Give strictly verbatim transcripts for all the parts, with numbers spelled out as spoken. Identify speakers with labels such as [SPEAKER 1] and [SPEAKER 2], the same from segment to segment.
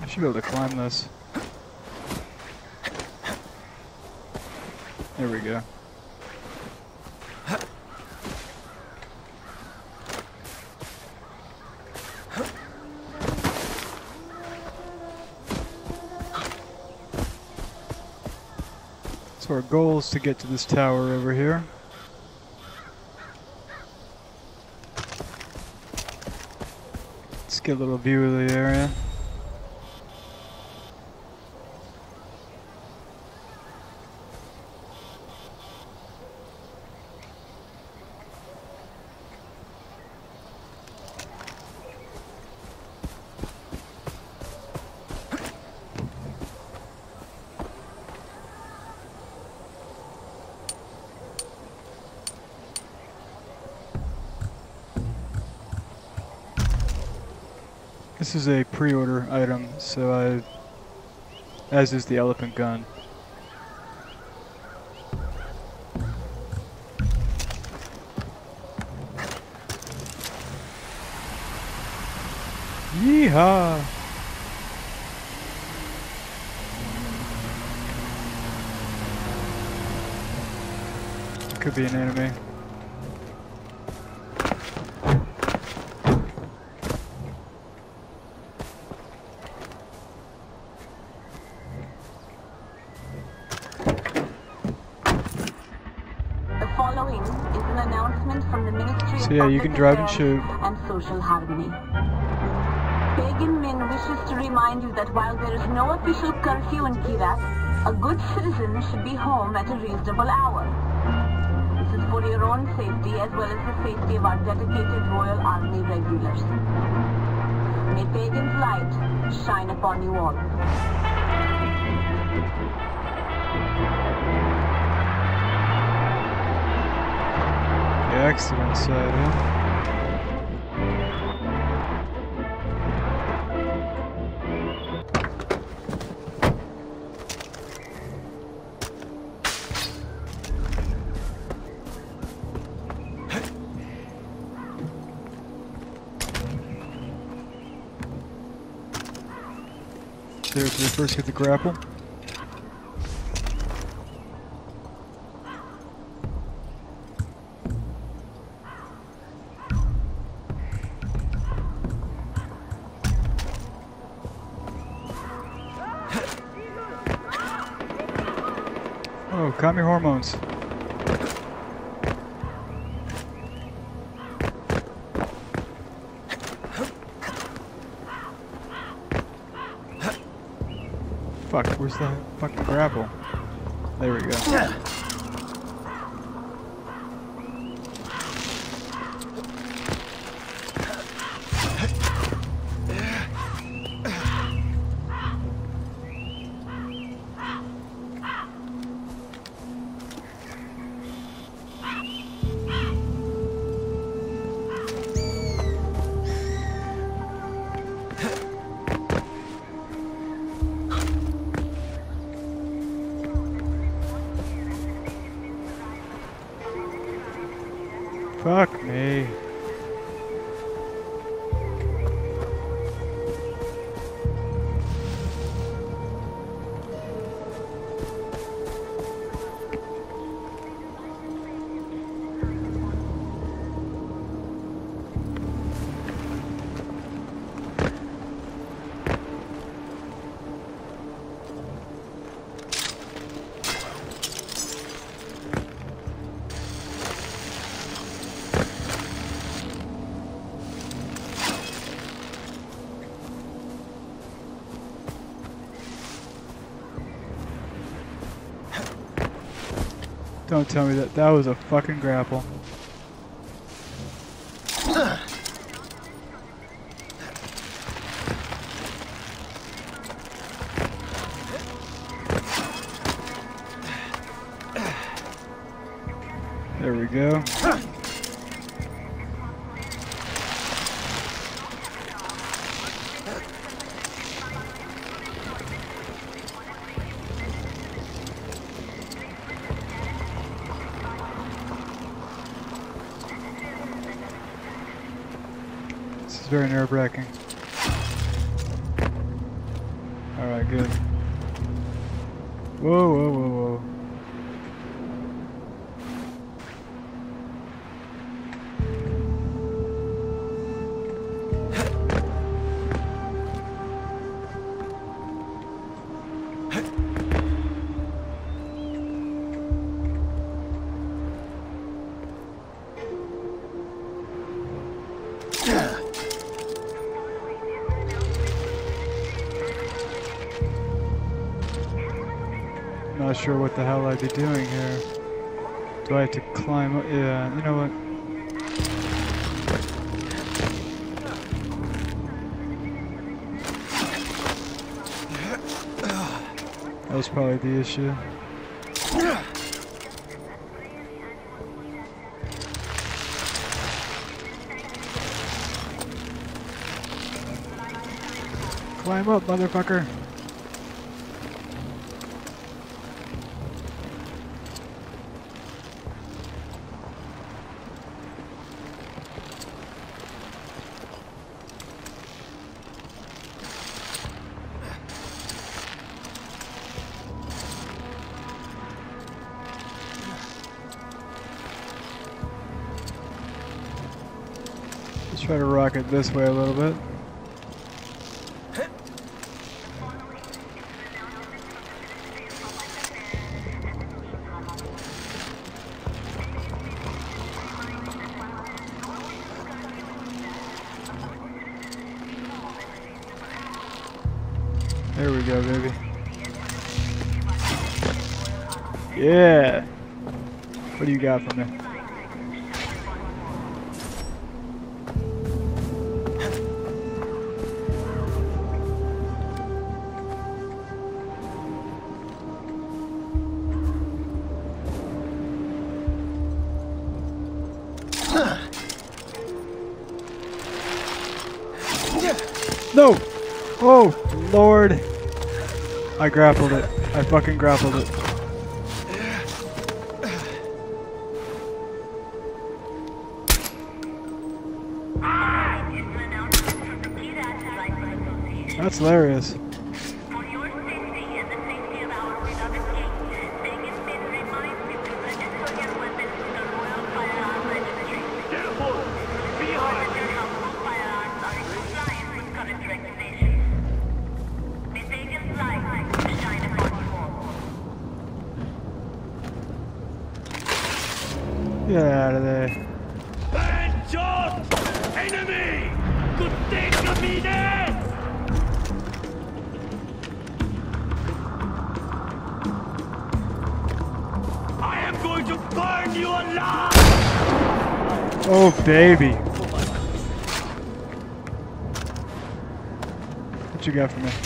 [SPEAKER 1] should be able to climb this. There we go. So our goal is to get to this tower over here. Let's get a little view of the area. This is a pre-order item, so I, as is the elephant gun. Yeehaw! Could be an enemy. So yeah, you can drive and shoot.
[SPEAKER 2] And social harmony. Pagan Min wishes to remind you that while there is no official curfew in Kyrat, a good citizen should be home at a reasonable hour. This is for your own safety as well as the safety of our dedicated Royal Army regulars. May Pagan's light shine upon you all.
[SPEAKER 1] Accident side, huh? There, so we first get the grapple. Oh, calm your hormones. Fuck, where's the fucking grapple? There we go. Fuck me. Don't tell me that that was a fucking grapple. There we go. This is very nerve-wracking. Alright, good. Whoa, whoa, whoa, whoa. Not sure what the hell I'd be doing here. Do I have to climb up? Yeah, you know what? That was probably the issue. Climb up, motherfucker! Let's try to rock it this way a little bit. There we go, baby. Yeah! What do you got for me? No! Oh, Lord! I grappled it. I fucking grappled it. That's hilarious.
[SPEAKER 2] For your safety and the safety of our beloved king, Pagan Min reminds you to register your weapons with the Royal Firearms Registry.
[SPEAKER 3] Therefore, be
[SPEAKER 2] Ensure
[SPEAKER 3] hard.
[SPEAKER 2] that your household firearms are in compliance with current regulations. May Pagan's light shine upon you all.
[SPEAKER 1] Get out of there.
[SPEAKER 3] Banjot! Enemy! Good thing to be there! I am going to burn you alive!
[SPEAKER 1] Oh, baby. What you got for me?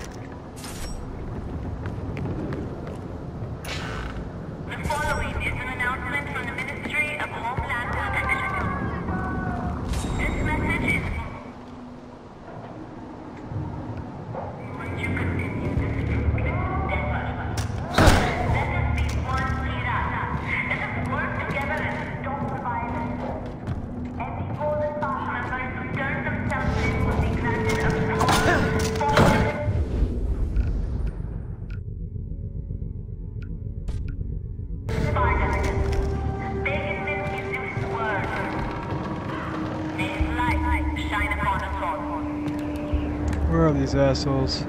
[SPEAKER 2] The following is an announcement from the Ministry of Homeland Protection. This message is... Once you continue this fruitless endeavor, let us be one Kirata. Let us work together and stop the violence. Any golden Pashanas who turn themselves in will be granted a
[SPEAKER 1] Where are these assholes?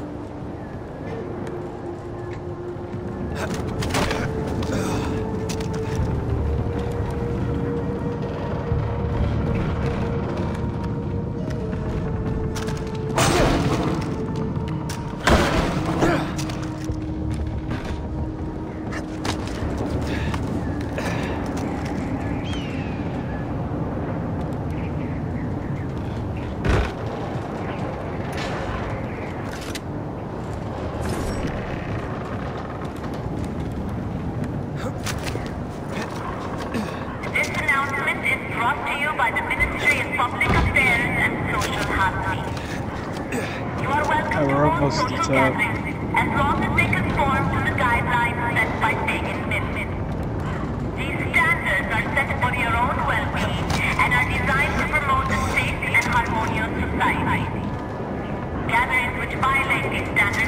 [SPEAKER 2] Brought to you by the Ministry of Public Affairs and Social Harmony. You are welcome
[SPEAKER 1] Oh,
[SPEAKER 2] to
[SPEAKER 1] we're
[SPEAKER 2] all
[SPEAKER 1] almost
[SPEAKER 2] social
[SPEAKER 1] at, uh,
[SPEAKER 2] gatherings, as long as they conform to the guidelines set by Pagan Min. These standards are set for your own well-being and are designed to promote a safe and harmonious society. Gatherings which violate these standards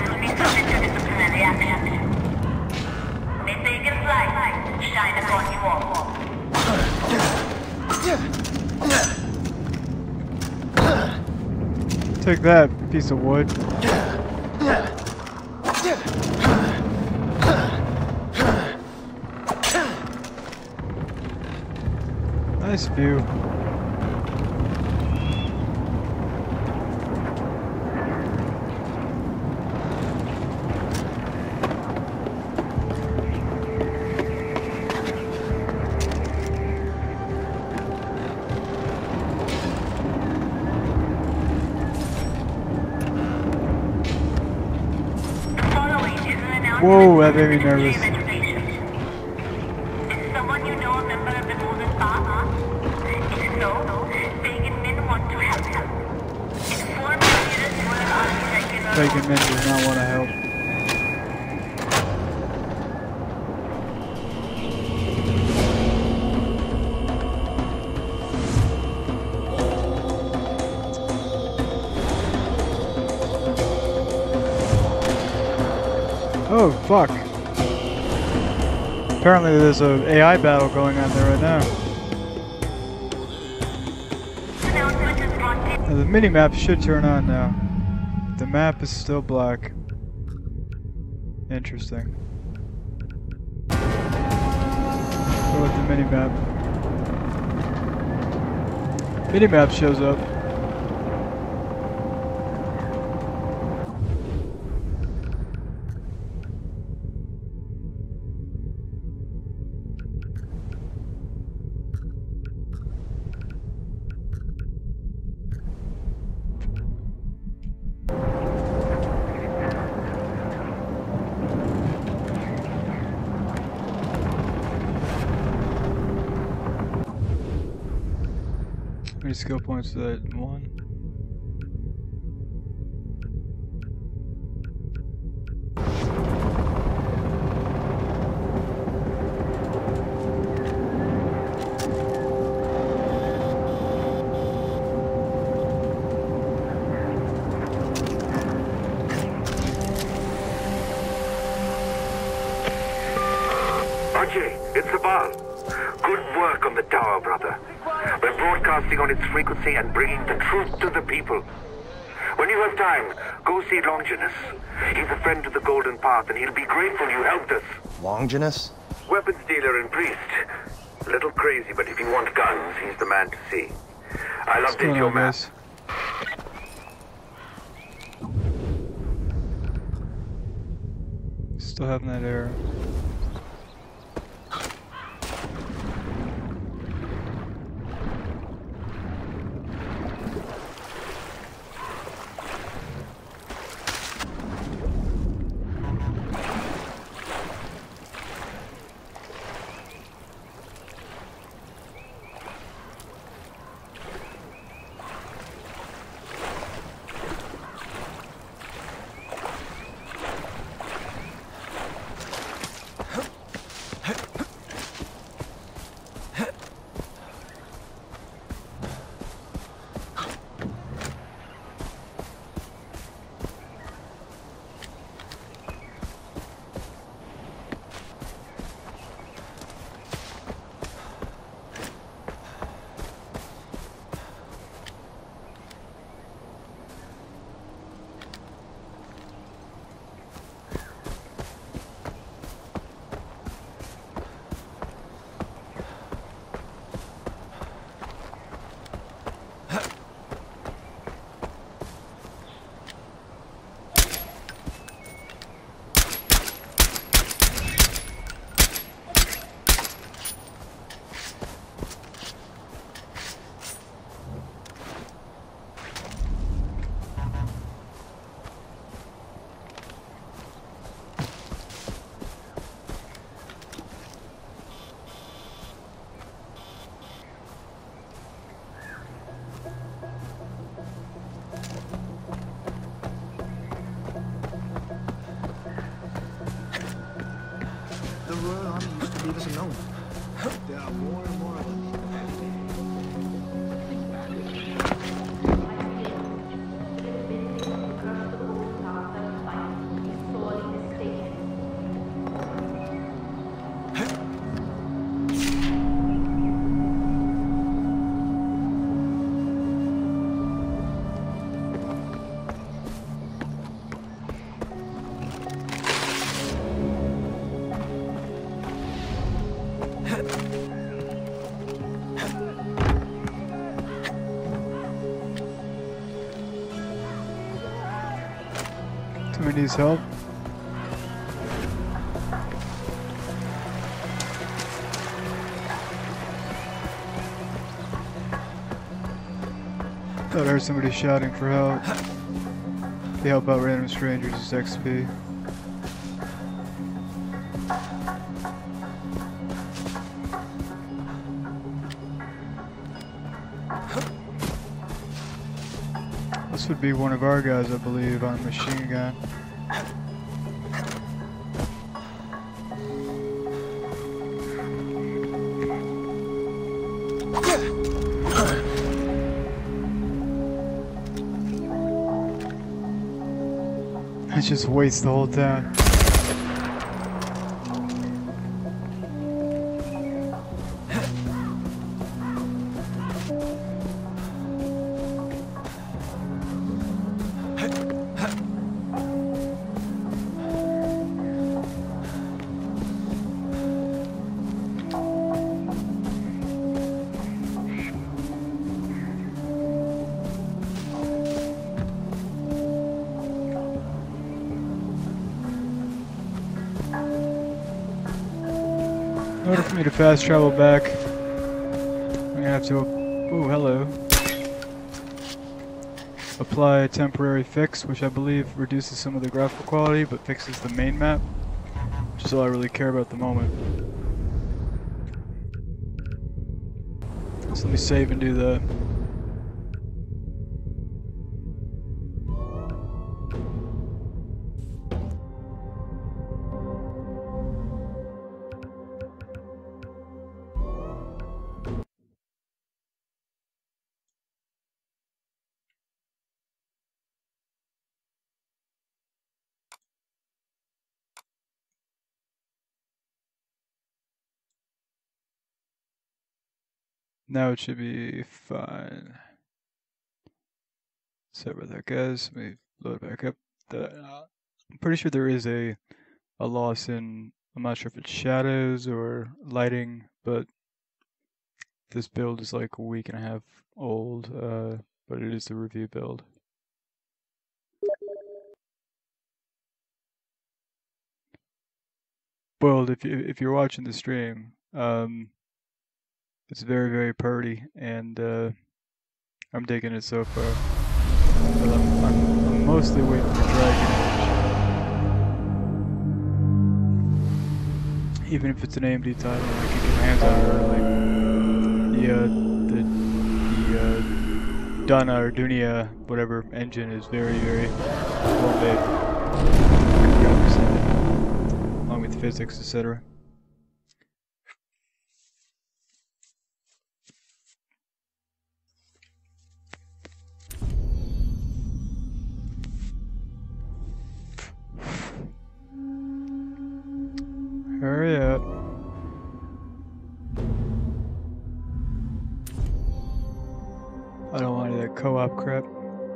[SPEAKER 1] Take that, piece of wood. Nice view. Whoa, that made me nervous.
[SPEAKER 2] Is someone you know a member of the Golden Path? If so, Pagan Min want to help. Inform the leaders who are on regular.
[SPEAKER 1] Pagan Min does not want to help. Oh, fuck. Apparently there's a A I battle going on there right now. Now the mini-map should turn on now. The map is still black. Interesting. Go with the mini-map. Mini-map shows up. How many skill points is that? One?
[SPEAKER 4] Ajay, it's Sabal. Good work on the tower, brother. We're broadcasting on its frequency and bringing the truth to the people. When you have time, go see Longinus. He's a friend of the Golden Path and he'll be grateful you helped us.
[SPEAKER 5] Longinus?
[SPEAKER 4] Weapons dealer and priest. A little crazy, but if you want guns, he's the man to see. I'll
[SPEAKER 1] What's
[SPEAKER 4] update
[SPEAKER 1] going
[SPEAKER 4] your
[SPEAKER 1] on,
[SPEAKER 4] map.
[SPEAKER 1] guys? Still having that error.
[SPEAKER 5] The Royal Army used to leave us alone. There are more and more of them.
[SPEAKER 1] Somebody needs help. Thought I heard somebody shouting for help. They help out random strangers as X P. This would be one of our guys, I believe, on a machine gun. It's just waste the whole town. In order for me to fast travel back, I'm gonna have to, oh hello, apply a temporary fix, which I believe reduces some of the graphical quality, but fixes the main map, which is all I really care about at the moment. So let me save and do that. Now it should be fine. Sorry about that, guys. Let me load it back up. The, uh, I'm pretty sure there is a a loss in, I'm not sure if it's shadows or lighting, but this build is like a week and a half old, uh, but it is the review build. Boiled, if you if you're watching the stream, um, it's very very purty, and uh, I'm digging it so far. But I'm, I'm, I'm mostly waiting for Dragon Age. Even if it's an A M D title, I can get my hands on it early. The uh, the the uh, Duna or Dunia, whatever engine, is very very well made, along with physics, et cetera. Hurry up. I don't want any of that co-op crap.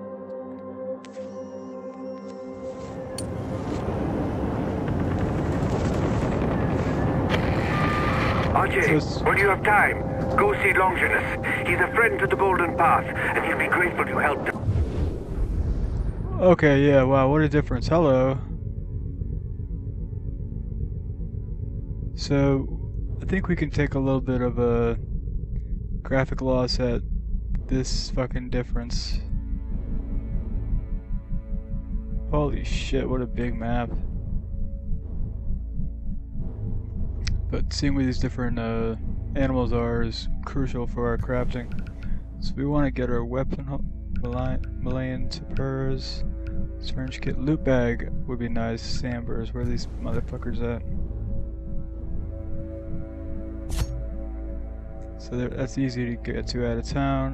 [SPEAKER 4] Archie, when you have time, go see Longinus. He's a friend to the Golden Path, and he'll be grateful you helped him.
[SPEAKER 1] Okay, yeah, wow, what a difference. Hello. So, I think we can take a little bit of a graphic loss at this fucking difference. Holy shit, what a big map. But seeing where these different uh, animals are is crucial for our crafting. So we want to get our weapon, Malayan Tapers, syringe kit, loot bag would be nice, Sambers, where are these motherfuckers at? So that's easy to get to out of town.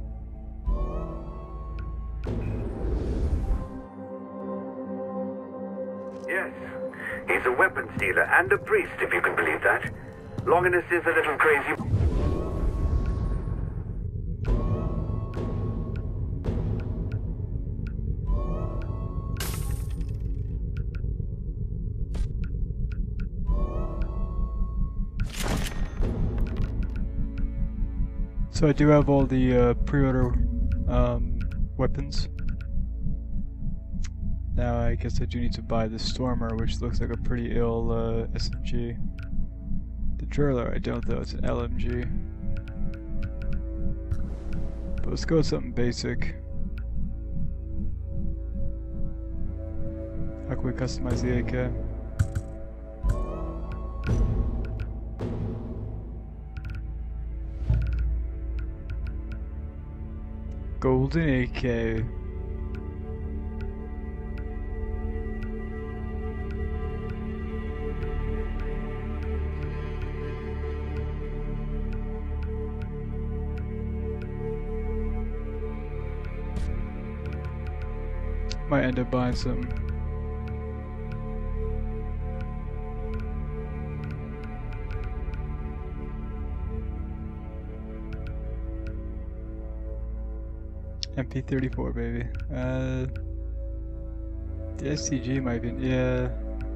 [SPEAKER 4] Yes, he's a weapons dealer and a priest, if you can believe that. Longinus is a little crazy.
[SPEAKER 1] So I do have all the uh, pre-order um, weapons. Now I guess I do need to buy the Stormer, which looks like a pretty ill uh, S M G. The Driller I don't though, it's an L M G. But let's go with something basic. How can we customize the A K? Golden A K. Might end up buying some. M P thirty-four, baby. Uh, the S T G might be, yeah.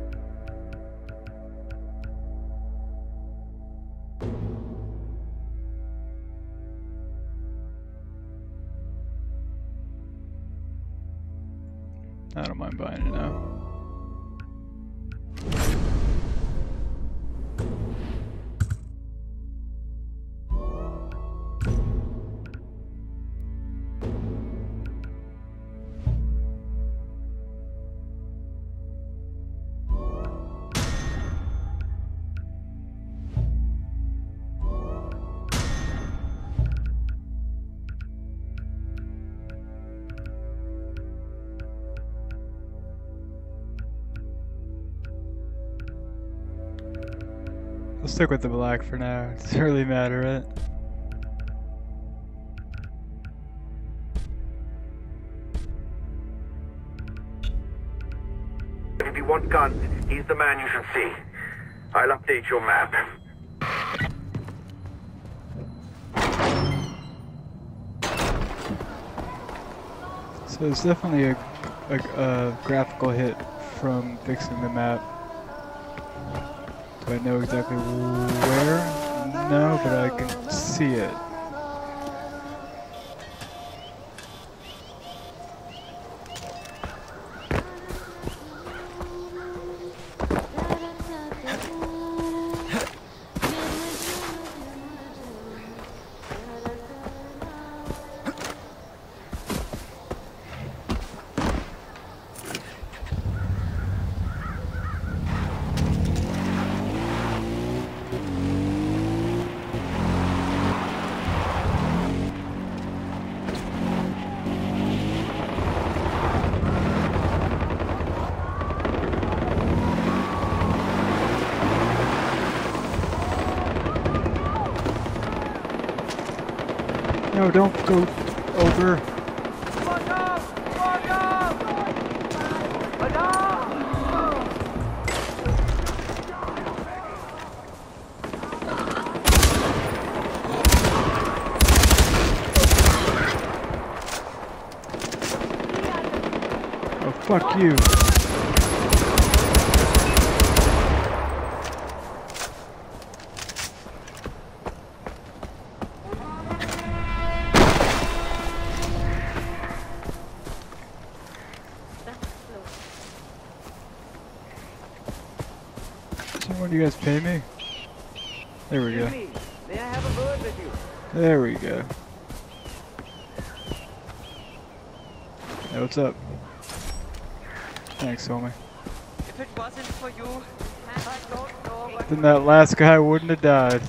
[SPEAKER 1] I don't mind buying it now. I'll stick with the black for now. It doesn't really matter, right?
[SPEAKER 4] If you want guns, he's the man you should see. I'll update your map.
[SPEAKER 1] So it's definitely a, a, a graphical hit from fixing the map. Do I know exactly where? No, but I can see it. No, don't go over.
[SPEAKER 3] Fuck up! Fuck up! Fuck up!
[SPEAKER 1] Oh, fuck you. When do you guys pay me? There we go.
[SPEAKER 3] May I have a word with you?
[SPEAKER 1] There we go. Hey, what's up? Thanks, homie.
[SPEAKER 3] If it wasn't for you, I don't know what...
[SPEAKER 1] Then that last guy wouldn't have died.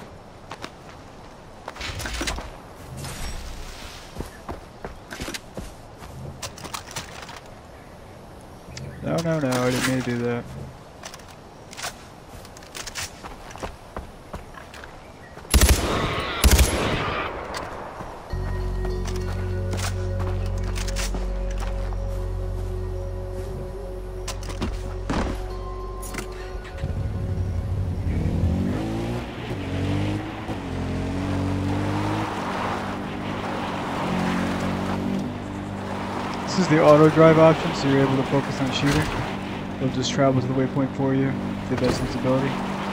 [SPEAKER 1] No, no, no, I didn't mean to do that. This is the auto drive option, so you're able to focus on shooting. It'll just travel to the waypoint for you, the best visibility.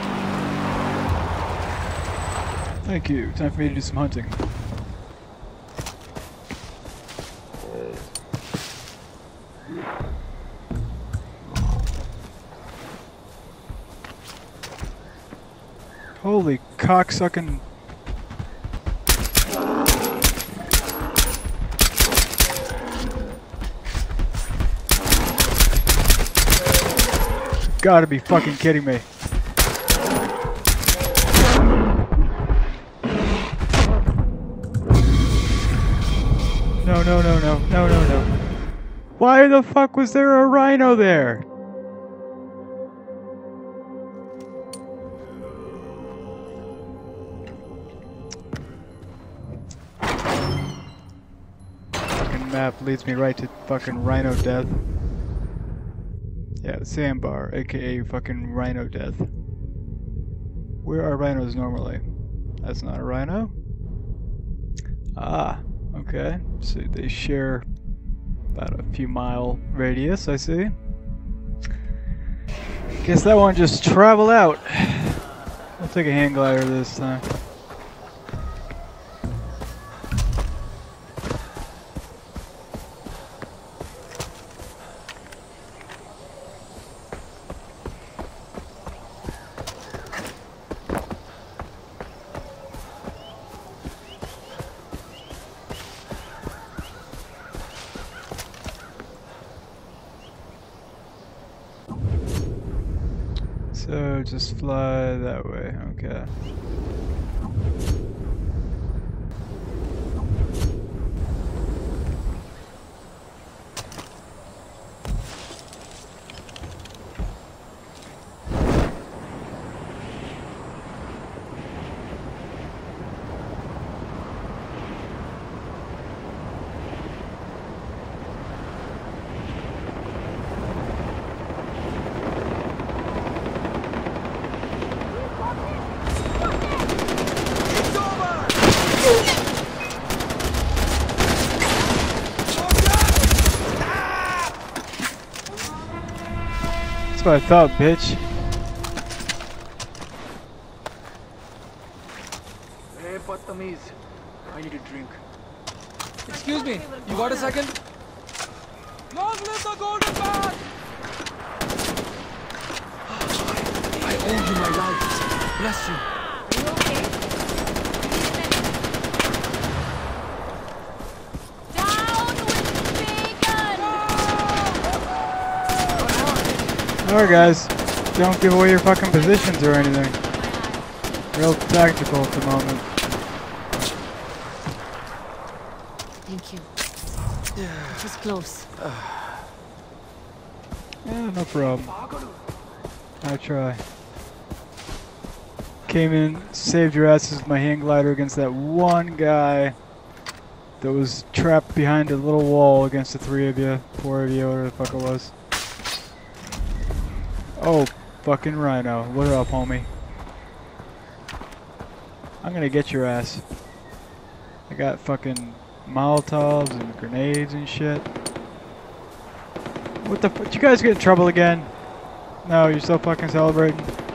[SPEAKER 1] Thank you. Time for me to do some hunting. Holy cocksucking. Gotta be fucking kidding me. No, no, no, no, no, no, no. Why the fuck was there a rhino there? Fucking map leads me right to fucking rhino death. Yeah, sandbar, aka fucking rhino death. Where are rhinos normally? That's not a rhino? Ah, okay. So they share about a few mile radius, I see. Guess that one just traveled out. I'll take a hang glider this time. So just fly that way, okay. That's what I thought, bitch.
[SPEAKER 5] Hey, Patamiz. I need a drink.
[SPEAKER 6] Excuse me, you got a second? Long live the golden man!
[SPEAKER 5] I owe you my life. Bless you.
[SPEAKER 7] Are you okay? Down with bacon!
[SPEAKER 1] Alright guys, don't give away your fucking positions or anything. Real tactical at the moment.
[SPEAKER 7] Thank you. It was close.
[SPEAKER 1] Yeah, no problem. I try. Came in, saved your asses with my hang glider against that one guy that was trapped behind a little wall against the three of you, four of you, whatever the fuck it was. Oh, fucking rhino. What up, homie? I'm gonna get your ass. I got fucking Molotovs and grenades and shit. What the fuck? Did you guys get in trouble again? No, you're still fucking celebrating?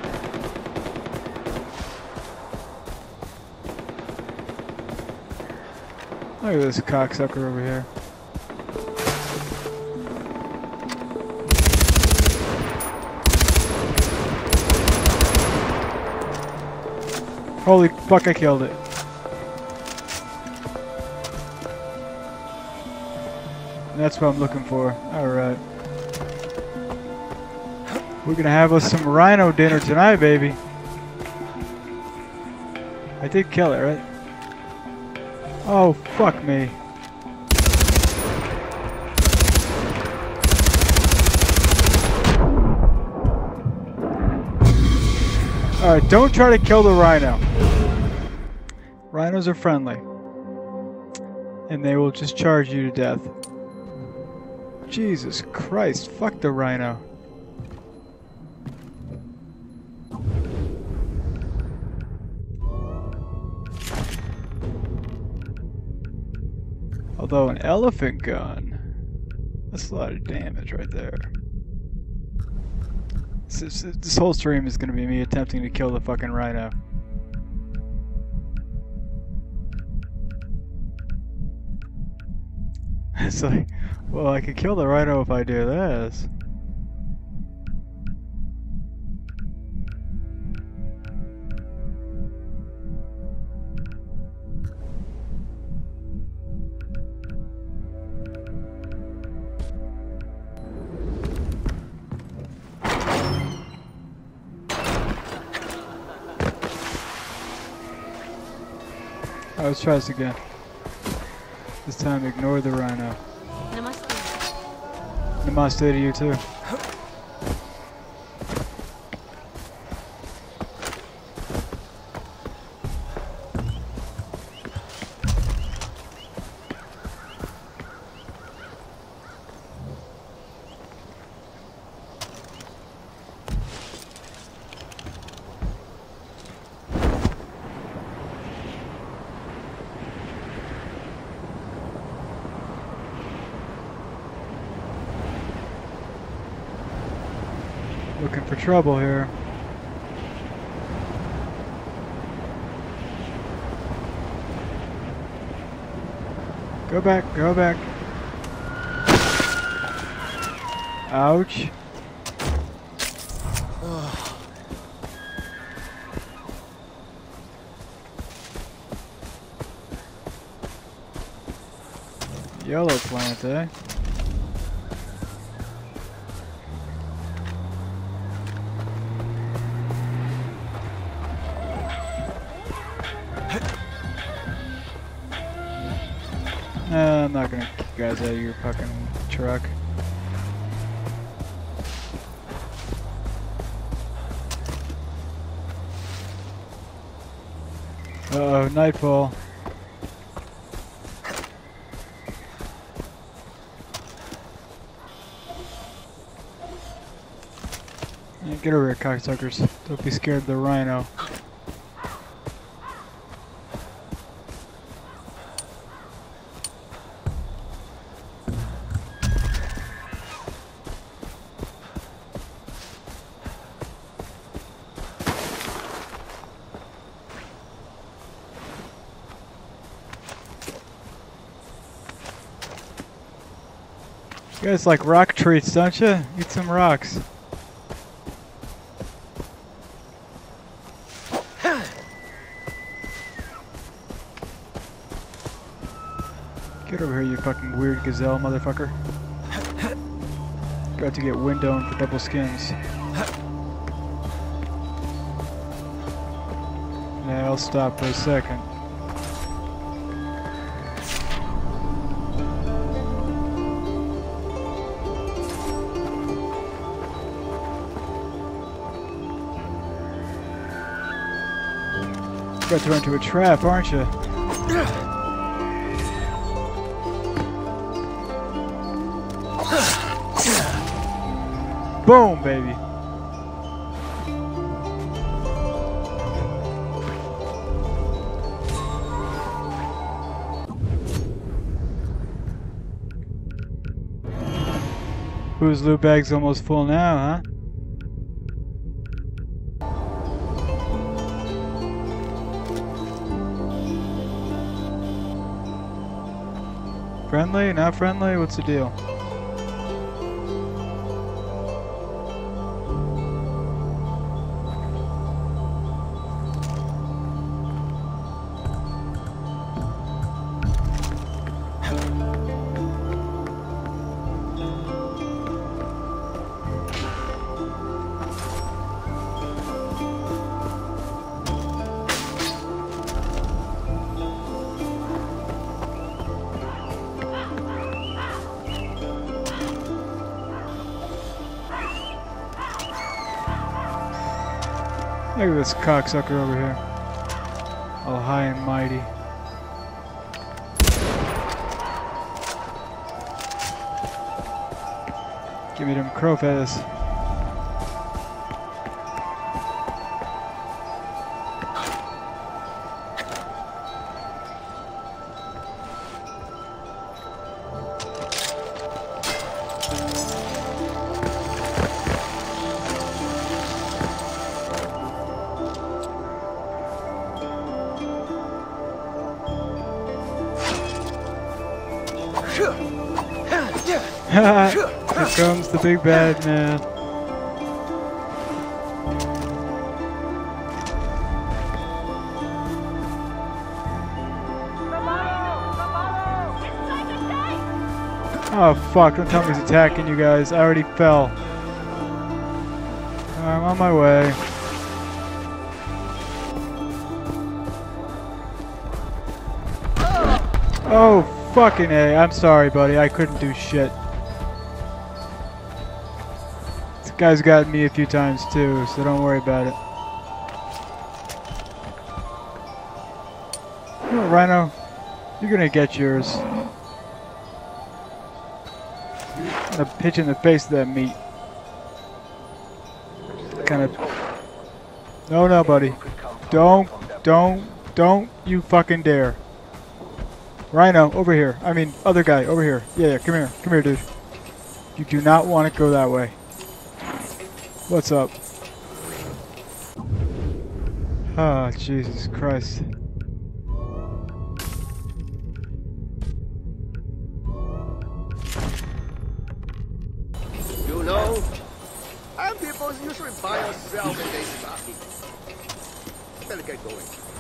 [SPEAKER 1] Look at this cocksucker over here. Holy fuck, I killed it. That's what I'm looking for. Alright. We're gonna have us some rhino dinner tonight, baby. I did kill it, right? Oh, fuck me. Alright, don't try to kill the rhino. Rhinos are friendly. And they will just charge you to death. Jesus Christ, fuck the rhino. Although an elephant gun, that's a lot of damage right there. This, this, this whole stream is going to be me attempting to kill the fucking rhino. It's like, well, I could kill the rhino if I do this. let's try this again. This time, ignore the rhino.
[SPEAKER 7] Namaste.
[SPEAKER 1] Namaste to you too. Looking for trouble here. Go back, go back. Ouch. Yellow plant, eh? Uh, I'm not gonna kick you guys out of your fucking truck. Uh oh, nightfall. Yeah, get over here, cocksuckers. Don't be scared of the rhino. You guys like rock treats, don't you? Eat some rocks. Get over here, you fucking weird gazelle motherfucker. Got to get windowed for double skins. Yeah, I'll stop for a second. Got to run into a trap, aren't you? Boom, baby. Whose loot bag's almost full now, huh? Friendly? Not friendly? What's the deal? Look at this cocksucker over here. All high and mighty. Give me them crow feathers. Here comes the big bad man. Oh fuck, don't tell me he's attacking you guys. I already fell. I'm on my way. Oh, fucking A. I'm sorry, buddy. I couldn't do shit. This guy's gotten me a few times too, so don't worry about it. You know what, Rhino? You're gonna get yours. I'm gonna pitch in the face of that meat. Kind of. No, no, buddy. Don't, don't, don't you fucking dare. Rhino, over here. I mean, other guy, over here. Yeah, yeah, come here. Come here, dude. You do not want to go that way. What's up? Ah, oh, Jesus Christ.
[SPEAKER 5] You know, and people usually buy or sell when they start. Better get going.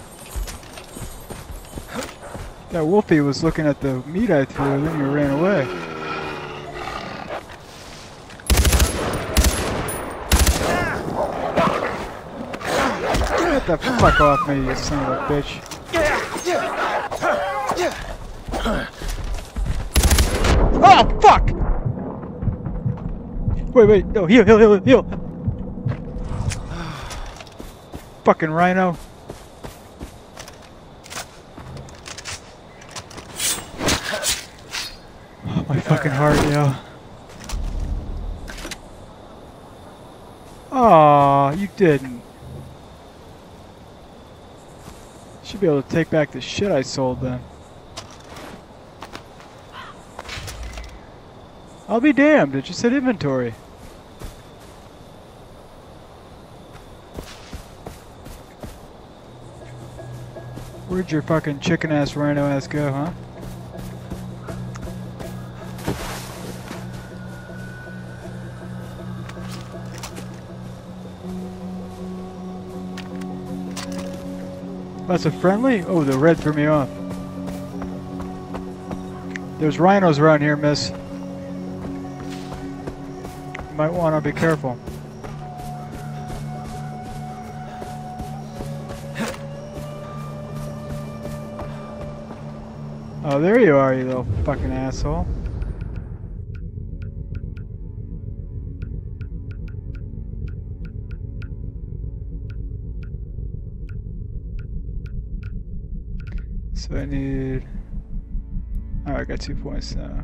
[SPEAKER 1] That Wolfie was looking at the meat I threw, and then you ran away. Get the fuck off me, you son of a bitch. Oh, fuck! Wait, wait, no, heal, heal, heal, heal! Fucking Rhino. Oh, my fucking heart, yo. Aw, you didn't. Should be able to take back the shit I sold then. I'll be damned, it just said inventory. Where'd your fucking chicken ass rhino ass go, huh? That's a friendly? Oh, the red threw me off. There's rhinos around here, miss. You might want to be careful. Oh, there you are, you little fucking asshole. So I need... Oh, I got two points now.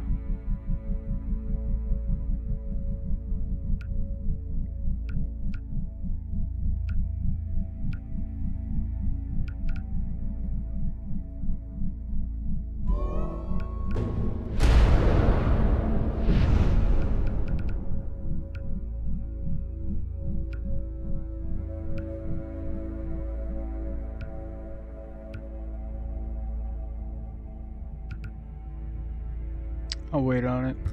[SPEAKER 1] I'll wait on it.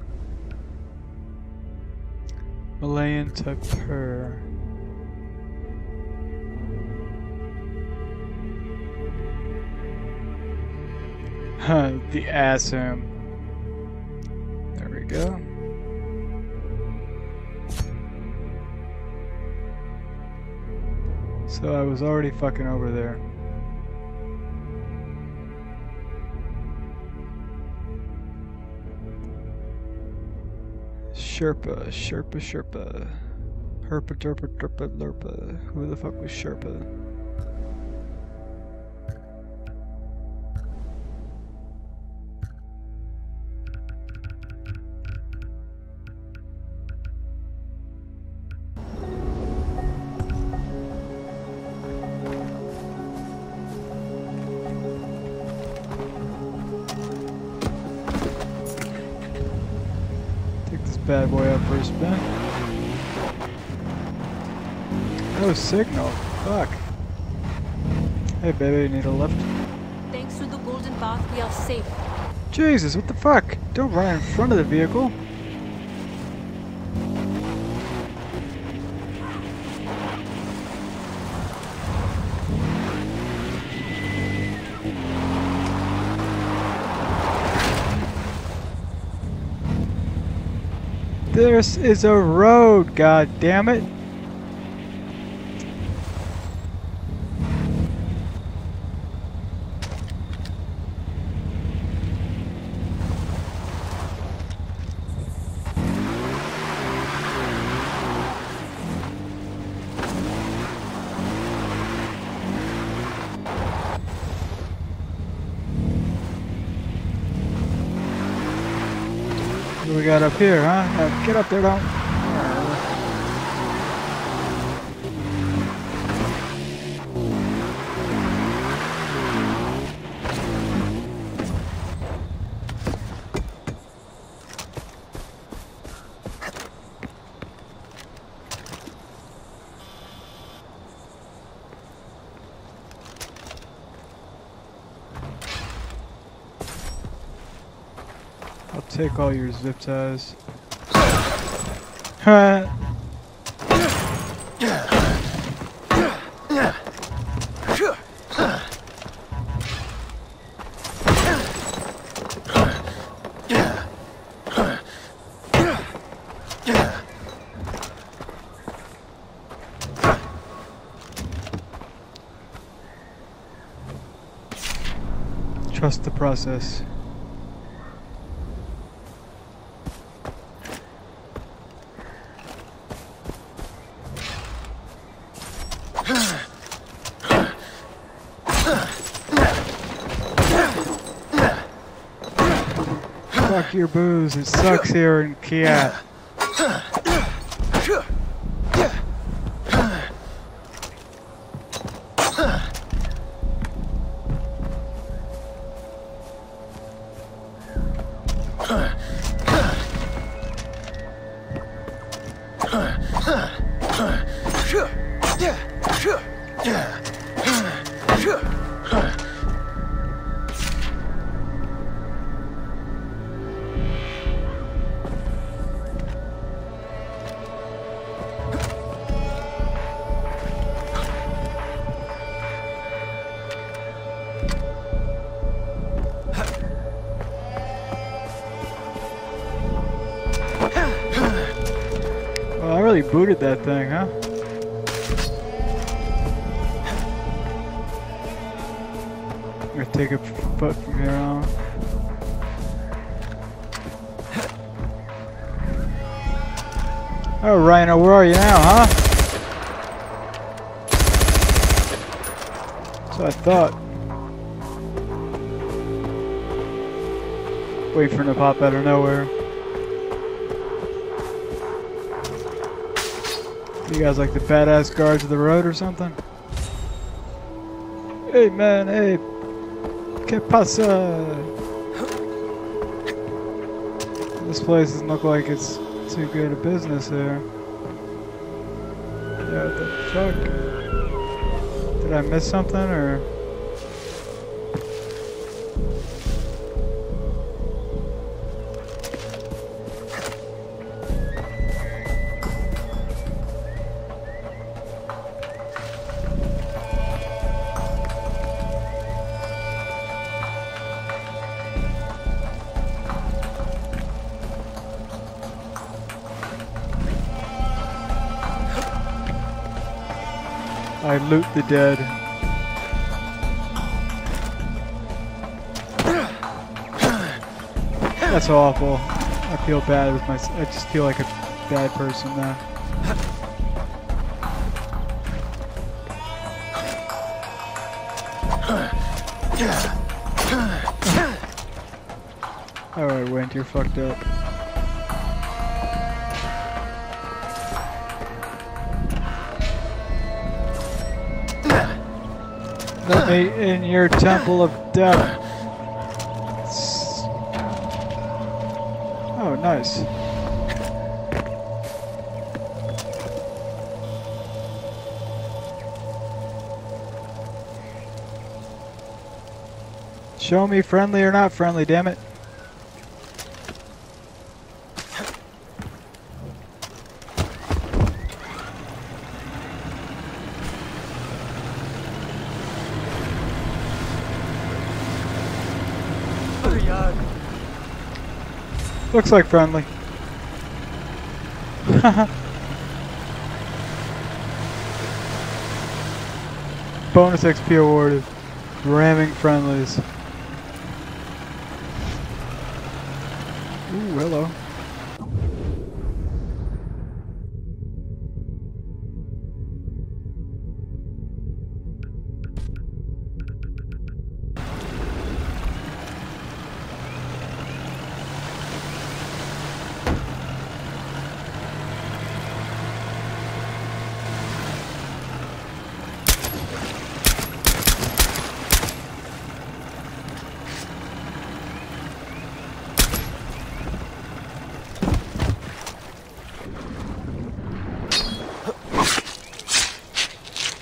[SPEAKER 1] Malayan Tapur. Huh, the Assam. There we go. So I was already fucking over there. Sherpa, Sherpa, Sherpa. Herpa, Derpa, Derpa, Lerpa. Who the fuck was Sherpa? Bad boy up for a spin. No signal. Fuck. Hey baby, need a lift?
[SPEAKER 7] Thanks to the golden path, we are safe.
[SPEAKER 1] Jesus, what the fuck? Don't run in front of the vehicle. This is a road, god damn it. What do we got up here, huh? Uh, get up there, don't. I'll take all your zip ties. Huh. Trust the process. Fuck your booze, it sucks here in Kiev. Well, I really booted that thing, huh? I'm gonna take a foot from here on. Oh, Rhino, where are you now, huh? So I thought. Wait for him to pop out of nowhere. You guys like the badass guards of the road or something? Hey man, hey. ¿Qué pasa? This place doesn't look like it's too good a business here. Yeah, what the fuck? Did I miss something or? I loot the dead. That's awful. I feel bad with my. I just feel like a bad person now. Alright, Went, you're fucked up. Let me in your temple of death. Oh, nice. Show me friendly or not friendly, damn it. Looks like friendly. Bonus X P awarded. Ramming friendlies. Ooh, hello.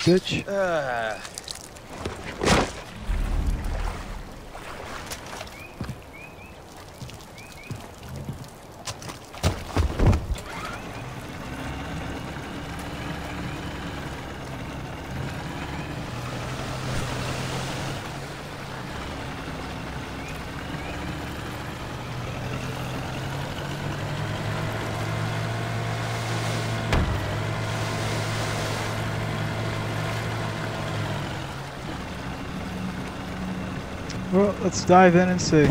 [SPEAKER 1] bitch.
[SPEAKER 5] Uh,
[SPEAKER 1] Well, let's dive in and see.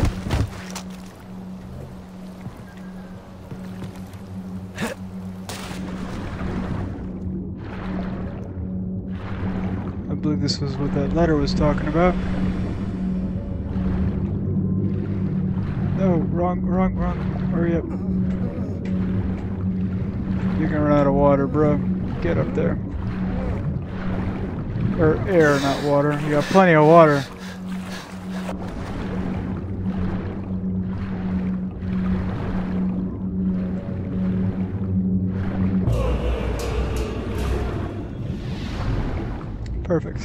[SPEAKER 1] I believe this was what that letter was talking about. No, wrong, wrong, wrong. Hurry up. You're gonna run out of water, bro. Get up there. Or air, not water. You got plenty of water. Perfect.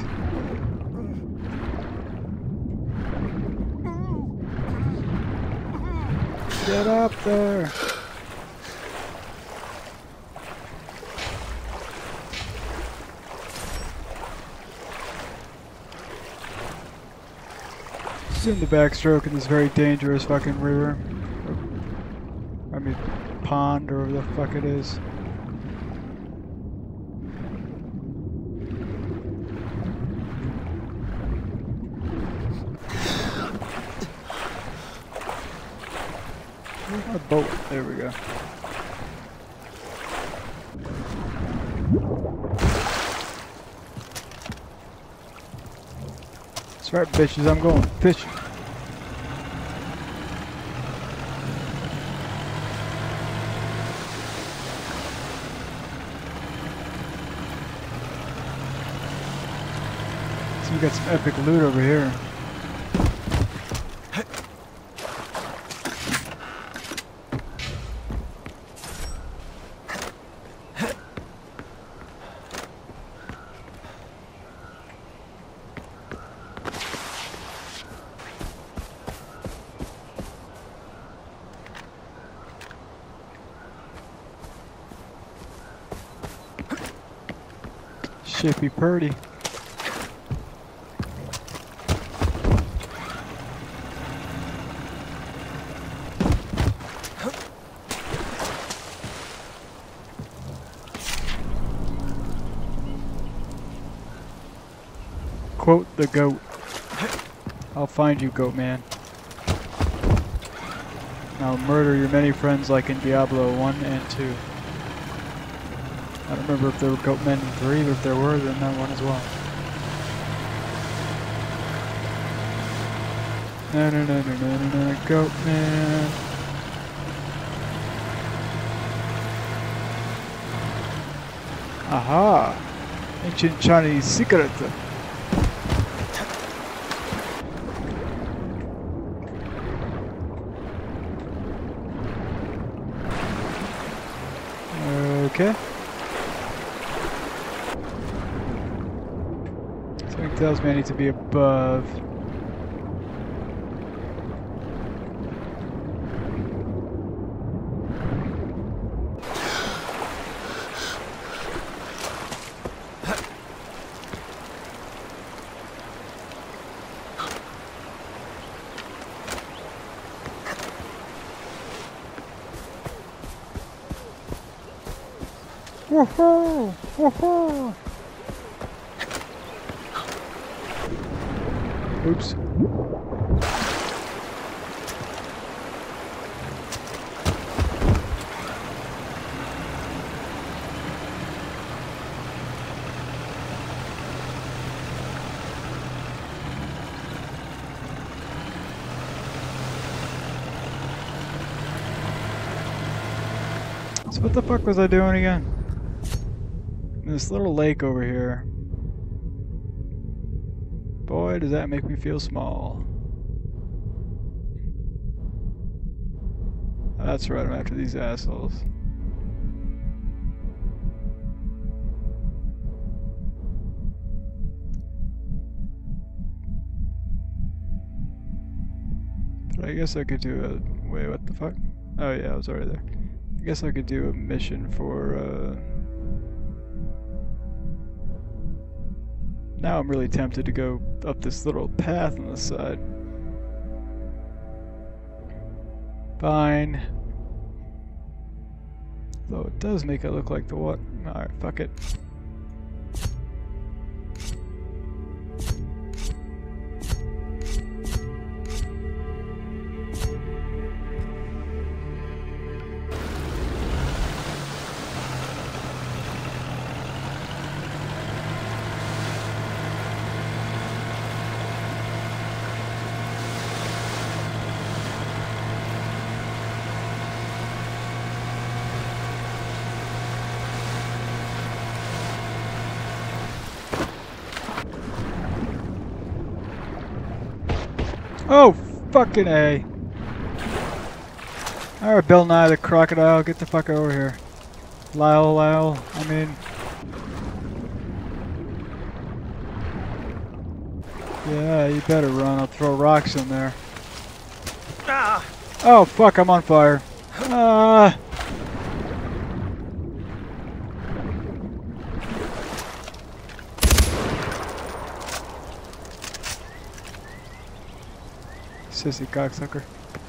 [SPEAKER 1] Get up there. Soon the backstroke in this very dangerous fucking river. I mean, pond or whatever the fuck it is. A boat. There we go. That's right, bitches. I'm going fishing. So we got some epic loot over here. Should be pretty. Quote the goat. I'll find you, goat man. I'll murder your many friends like in Diablo one and two. I don't remember if there were goat men in three, but if there were, then that one as well. No, no, no, no, no, no, no, goat man. Aha! Ancient Chinese secret. Okay. Something tells me I need to be above. Woohoo! Woohoo! Oops. So what the fuck was I doing again? This little lake over here. Boy, does that make me feel small. That's right, I'm after these assholes. I guess I could do a... Wait, what the fuck? Oh yeah, I was already there. I guess I could do a mission for, uh... Now I'm really tempted to go up this little path on the side. Fine. Though it does make it look like the what? Alright, fuck it. Oh, fucking A. Alright, Bill Nye the crocodile, get the fuck over here. Lyle, Lyle, I mean. Yeah, you better run, I'll throw rocks in there.
[SPEAKER 3] Ah.
[SPEAKER 1] Oh, fuck, I'm on fire. Ah. Sissy cocksucker.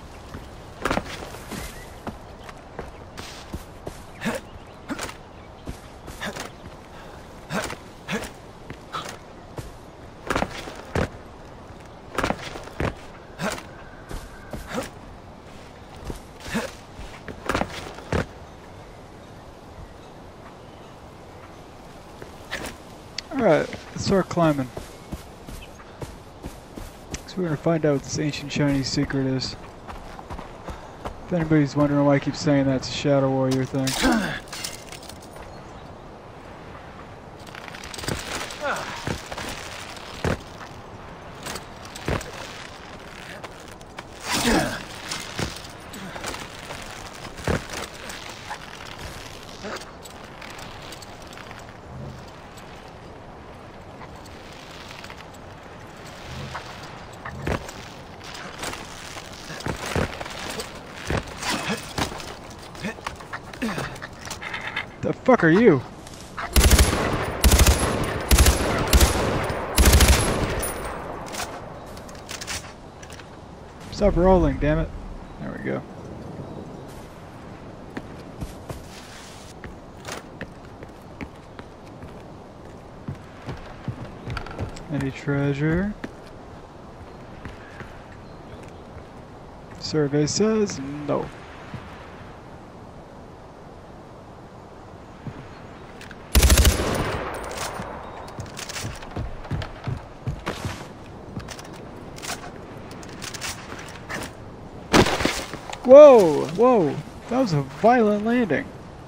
[SPEAKER 1] Alright, let's start climbing. So we're gonna find out what this ancient Chinese secret is. If anybody's wondering why I keep saying that, it's a Shadow Warrior thing. The fuck are you? Stop rolling, damn it. There we go. Any treasure? Survey says no. Whoa! Whoa! That was a violent landing.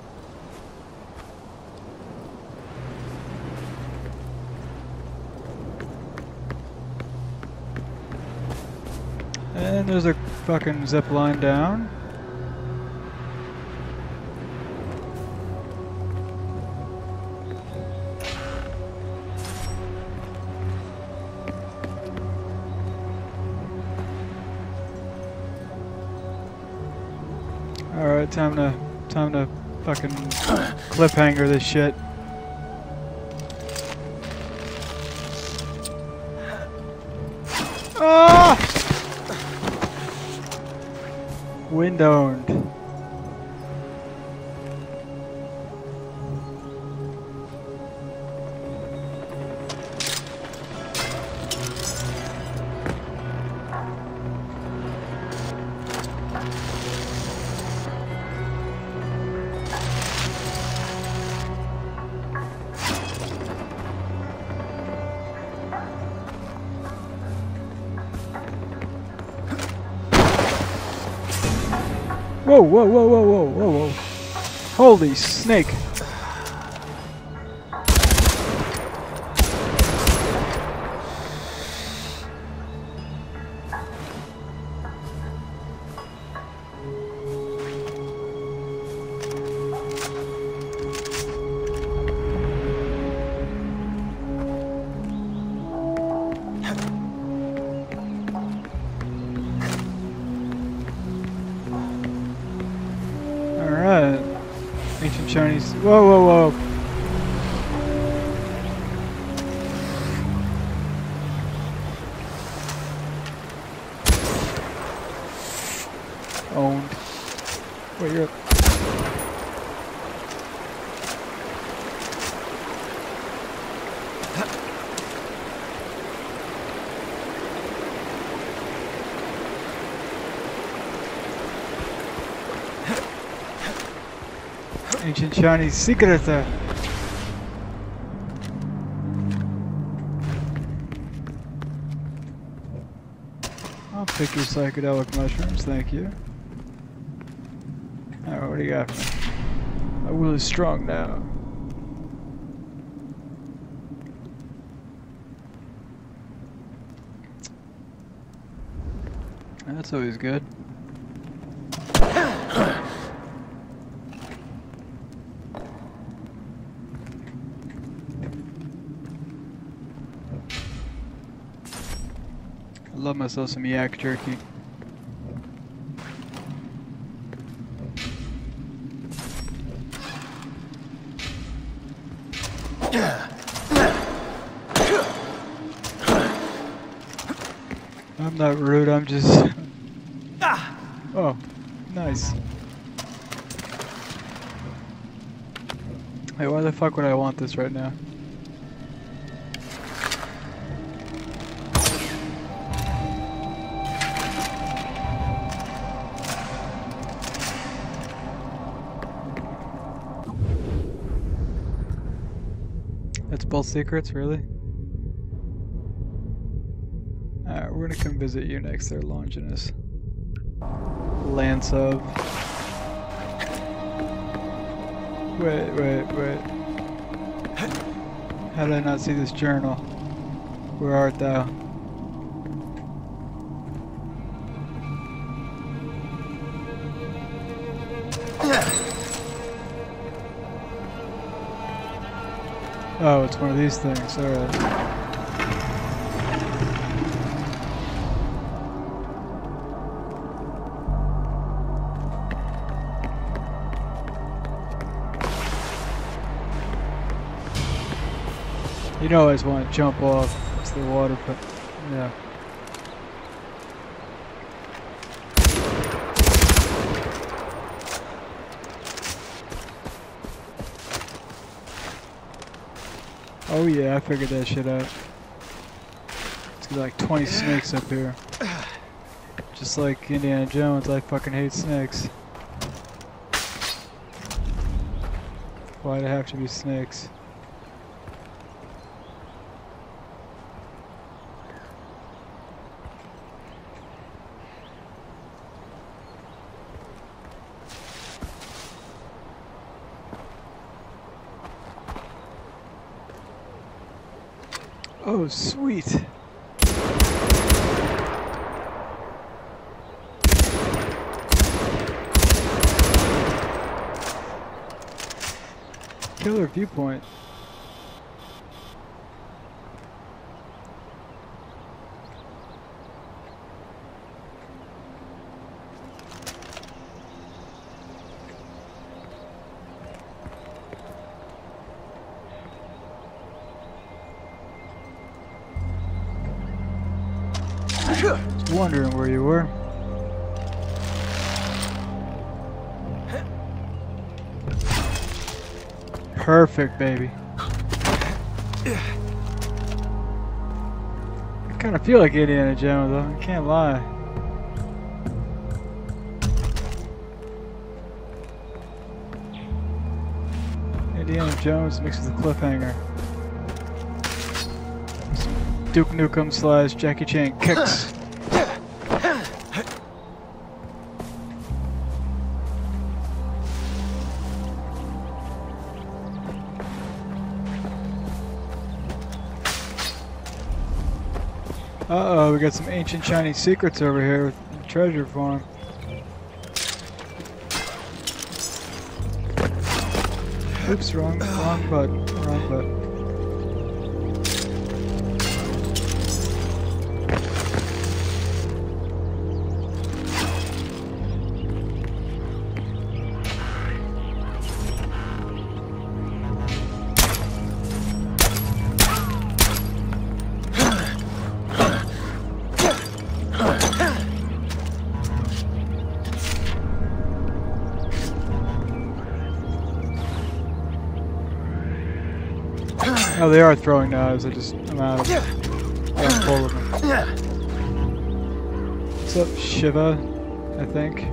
[SPEAKER 1] And there's a fucking zip line down. Alright, time to time to fucking cliffhanger this shit. Ah! Wind-owned. Whoa, whoa, whoa, whoa, whoa, whoa, whoa. Holy snake. Alright. Ancient Chinese. Whoa, whoa, whoa. Owned. Wait, you're up. Ancient Chinese secret. I'll pick your psychedelic mushrooms, thank you. Alright, what do you got for me? My will is strong now. That's always good. I love myself some yak jerky. I'm not rude, I'm just... Oh, nice. Hey, why the fuck would I want this right now? That's both secrets, really? Alright, we're gonna come visit you next there, Longinus. Lance of... Wait, wait, wait. How did I not see this journal? Where art thou? Oh, it's one of these things, alright. You know I always want to jump off into the water, but yeah. Oh yeah, I figured that shit out. It's like twenty snakes up here. Just like Indiana Jones, I fucking hate snakes. Why'd it have to be snakes? Oh, sweet. Killer viewpoint. Just wondering where you were. Perfect, baby. I kind of feel like Indiana Jones, though. I can't lie. Indiana Jones mixed with a cliffhanger. Duke Nukem slash Jackie Chan kicks. Uh oh, we got some ancient Chinese secrets over here with the treasure farm. Oops, wrong, wrong button, wrong button. Oh, they are throwing knives. I just, I'm out of I'm full of them. What's up, Shiva? I think.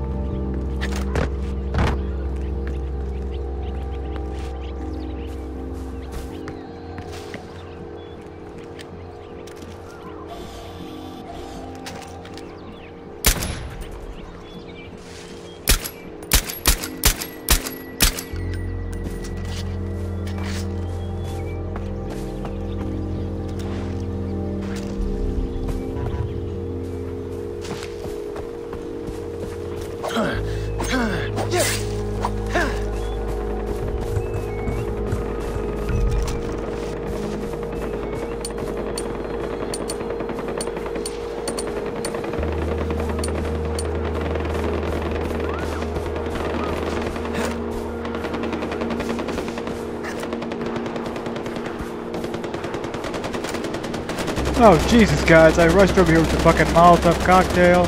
[SPEAKER 1] Oh, Jesus, guys, I rushed over here with the fucking Molotov cocktail.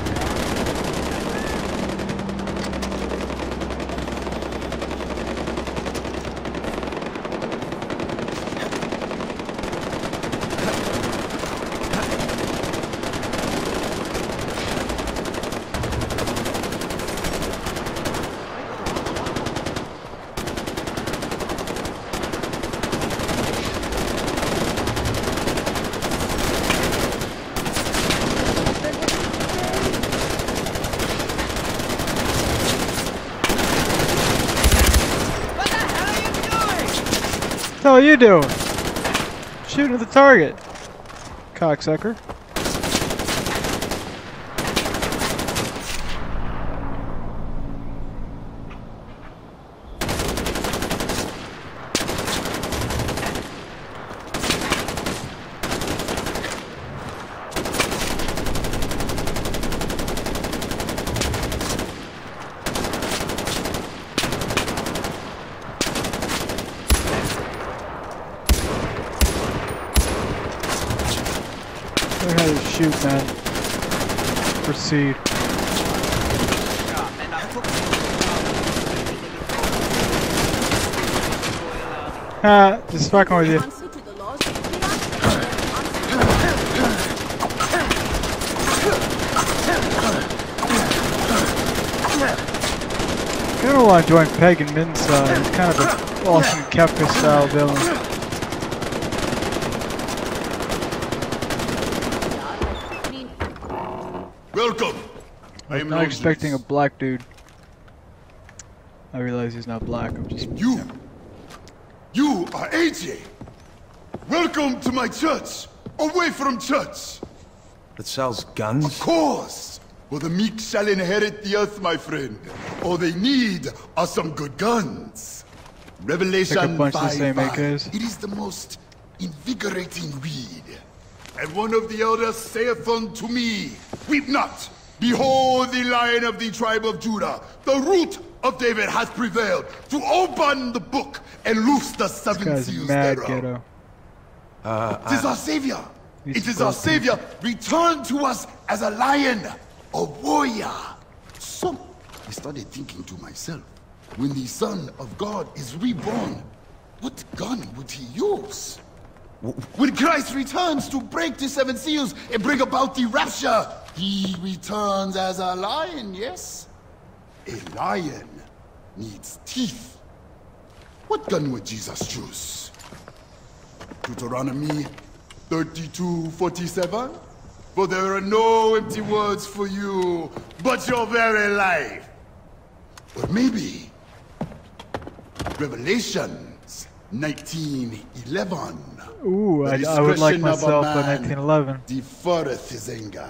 [SPEAKER 1] What the hell are you doing? Shooting at the target, cocksucker. Learn how to shoot, man. Proceed. Ah, just fucking with you. I don't want to join Pagan Min's side. He's kind of an awesome Kefka style villain.
[SPEAKER 8] Welcome. I am
[SPEAKER 1] not
[SPEAKER 8] Longinus.
[SPEAKER 1] expecting a black dude. I realize he's not black. I'm just
[SPEAKER 8] you. You are A J. Welcome to my church. Away from church.
[SPEAKER 9] That sells guns?
[SPEAKER 8] Of course. For the meek shall inherit the earth, my friend. All they need are some good guns. Revelation
[SPEAKER 1] Pick a bunch of the
[SPEAKER 8] five
[SPEAKER 1] same A
[SPEAKER 8] five.
[SPEAKER 1] Ks.
[SPEAKER 8] It is the most invigorating read. And one of the elders saith unto me, weep not. Behold, the Lion of the tribe of Judah, the root of David, hath prevailed to open the book and loose the seven
[SPEAKER 1] This guy's
[SPEAKER 8] seals
[SPEAKER 1] mad
[SPEAKER 8] thereof.
[SPEAKER 1] ghetto.
[SPEAKER 9] Uh,
[SPEAKER 8] It is our Savior.
[SPEAKER 1] He's
[SPEAKER 8] It is our
[SPEAKER 1] broken.
[SPEAKER 8] Savior returned to us as a lion, a warrior. So, I started thinking to myself, when the Son of God is reborn, what gun would he use? When Christ returns to break the seven seals and bring about the rapture, he returns as a lion, yes? A lion needs teeth. What gun would Jesus choose? Deuteronomy thirty-two forty-seven? For there are no empty words for you, but your very life. Or maybe Revelations nineteen eleven.
[SPEAKER 1] Ooh, I,
[SPEAKER 8] The
[SPEAKER 1] I would like
[SPEAKER 8] discretion of a
[SPEAKER 1] myself a
[SPEAKER 8] man
[SPEAKER 1] nineteen eleven.
[SPEAKER 8] deferreth his anger.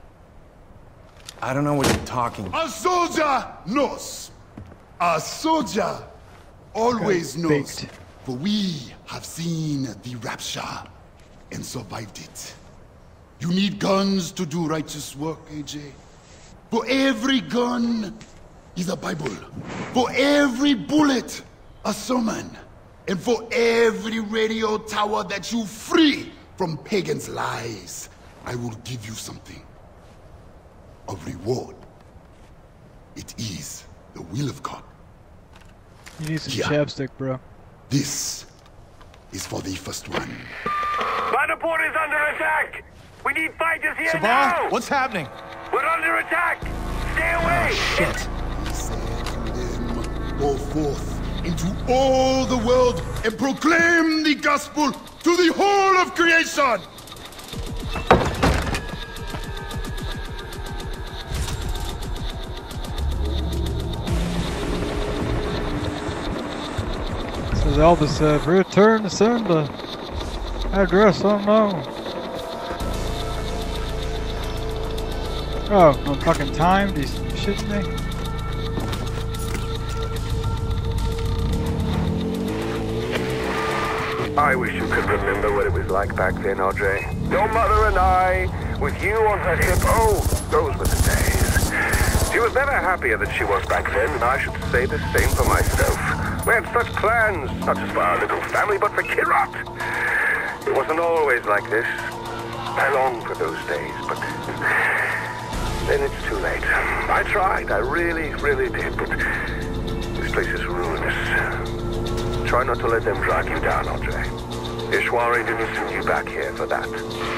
[SPEAKER 9] I don't know what you're talking about.
[SPEAKER 8] A soldier knows. A soldier always
[SPEAKER 1] Got
[SPEAKER 8] knows.
[SPEAKER 1] baked.
[SPEAKER 8] For we have seen the rapture and survived it. You need guns to do righteous work, A J. For every gun is a Bible. For every bullet, a sermon. And for every radio tower that you free from pagans' lies, I will give you something. A reward. It is the will of God.
[SPEAKER 1] You need some
[SPEAKER 8] Yeah.
[SPEAKER 1] chapstick, bro.
[SPEAKER 8] This is for the first one.
[SPEAKER 4] Manipur is under attack! We need fighters here
[SPEAKER 9] Sabah,
[SPEAKER 4] now!
[SPEAKER 9] what's happening?
[SPEAKER 4] We're under attack! Stay away!
[SPEAKER 9] Shit.
[SPEAKER 8] He said to them, go forth into all the world and proclaim the gospel to the whole of creation!
[SPEAKER 1] Says Elvis said, return to send the address unknown. Oh, no fucking time? These shitting me?
[SPEAKER 4] I wish you could remember what it was like back then, Audrey. Your mother and I, with you on her hip, oh, those were the days. She was never happier than she was back then, and I should say the same for myself. We had such plans, not just for our little family, but for Kirat. It wasn't always like this. I long for those days, but then it's too late. I tried, I really, really did, but this place is ruinous. Try not to let them drag you down, Audrey. Ishwari didn't send you back here for that.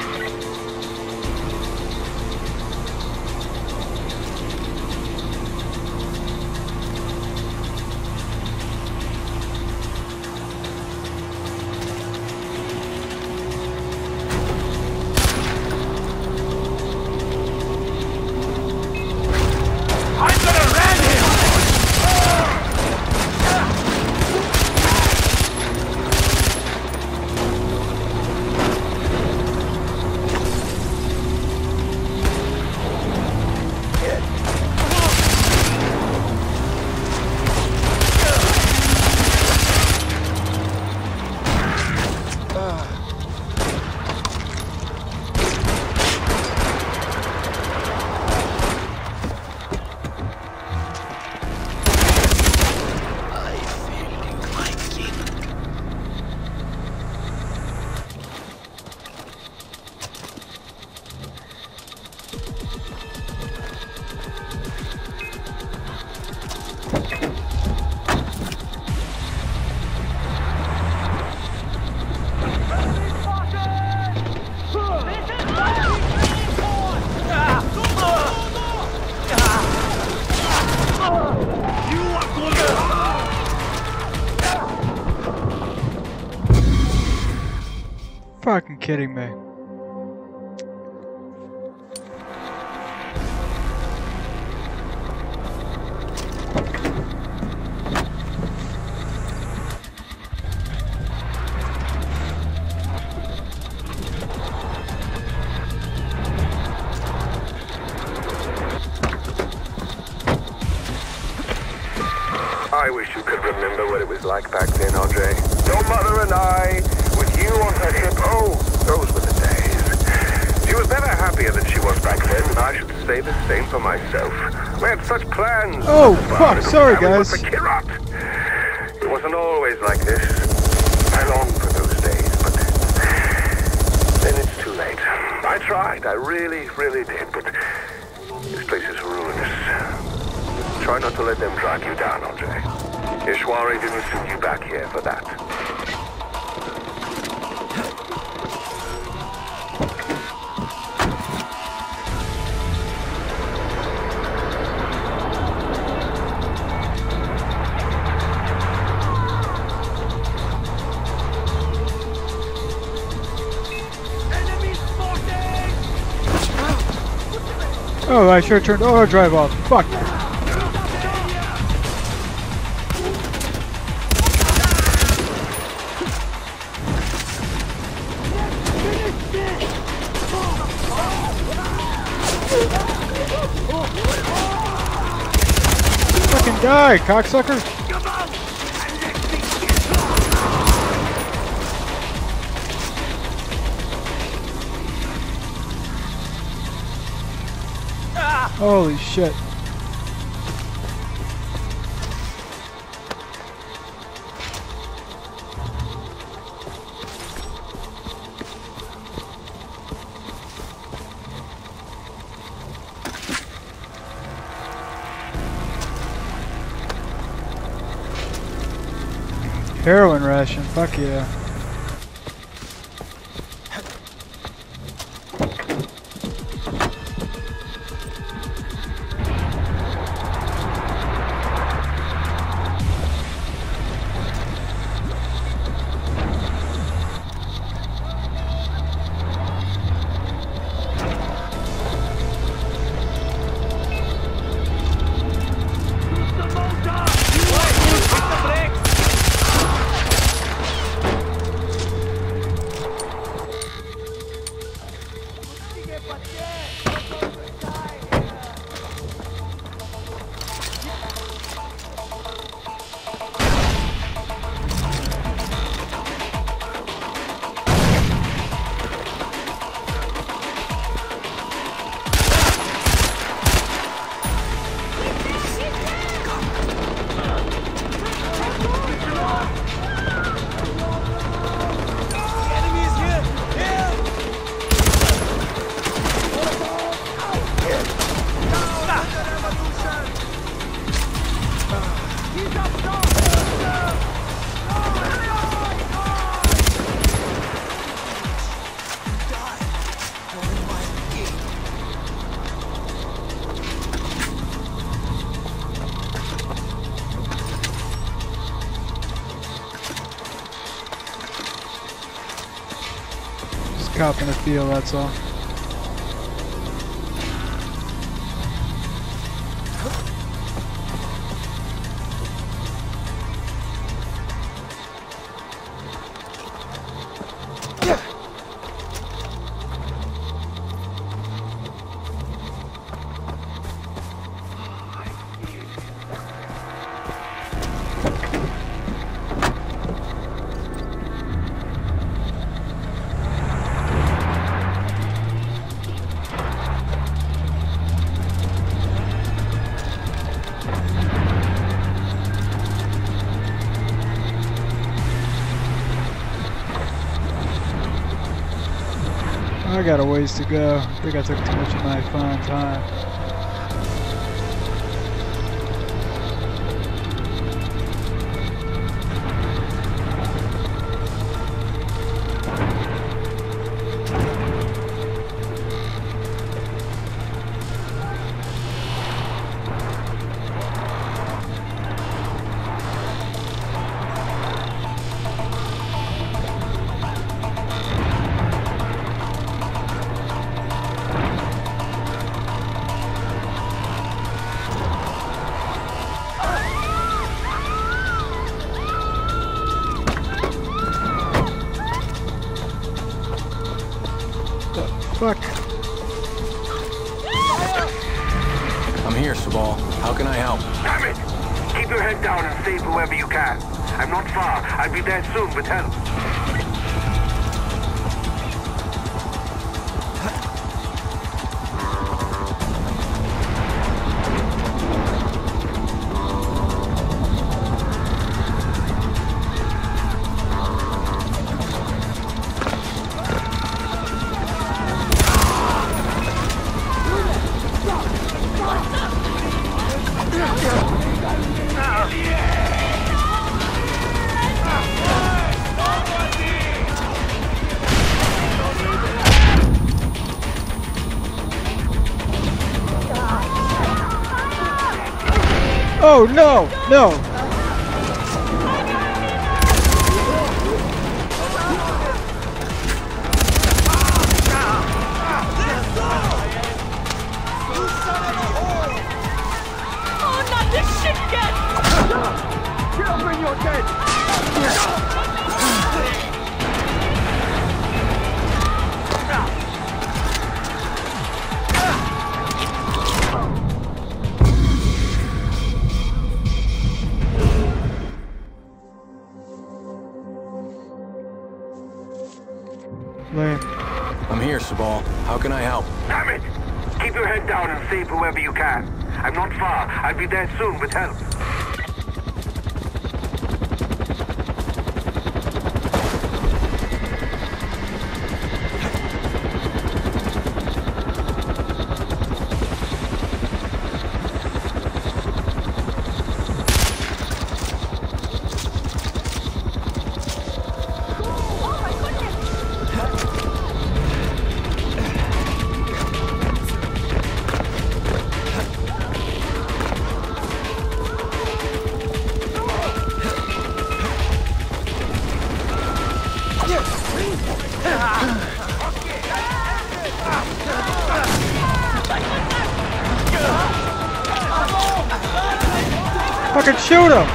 [SPEAKER 1] Fucking kidding me.
[SPEAKER 4] I wish you could remember what it was like back then, Audrey. Your mother and I, with you on her hip, oh, those were the days. She was never happier than she was back then, and I should say the same for myself. We had such plans.
[SPEAKER 1] Oh, fuck, sorry, guys.
[SPEAKER 4] For Kirat. It wasn't always like this. I long for those days, but then it's too late. I tried, I really, really did, but this place is ruinous. Try not to let them drag you down, Audrey. Ishwari didn't send you back here for that.
[SPEAKER 1] Oh, I sure turned auto drive off. Fuck. Fucking die, cocksucker. Holy shit. Heroin ration, fuck yeah. Cop in the field, that's all. I got a ways to go. I think I took too much of my fun time. Fuck.
[SPEAKER 9] I'm here, Sabal. How can I help?
[SPEAKER 4] Damn it! Keep your head down and save whoever you can. I'm not far. I'll be there soon with help.
[SPEAKER 1] Oh no, no!
[SPEAKER 3] Oh, not this shit again!
[SPEAKER 5] Get up when you're dead!
[SPEAKER 1] Lame.
[SPEAKER 9] I'm here, Sabal. How can I help?
[SPEAKER 4] Damn it! Keep your head down and save whoever you can. I'm not far. I'll be there soon with help.
[SPEAKER 1] Fucking shoot him!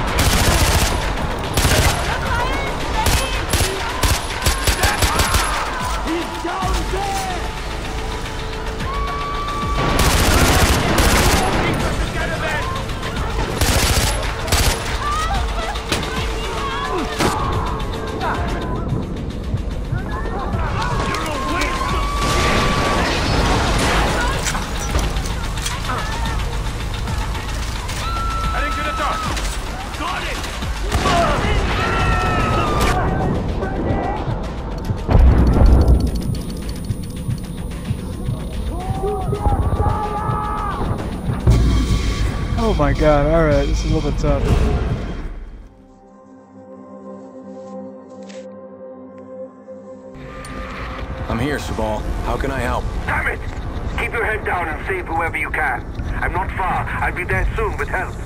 [SPEAKER 3] Got
[SPEAKER 1] my god, alright, this is a little bit tough.
[SPEAKER 9] I'm here, Sabal. How can I help?
[SPEAKER 4] Damn it! Keep your head down and save whoever you can. I'm not far. I'll be there soon with help.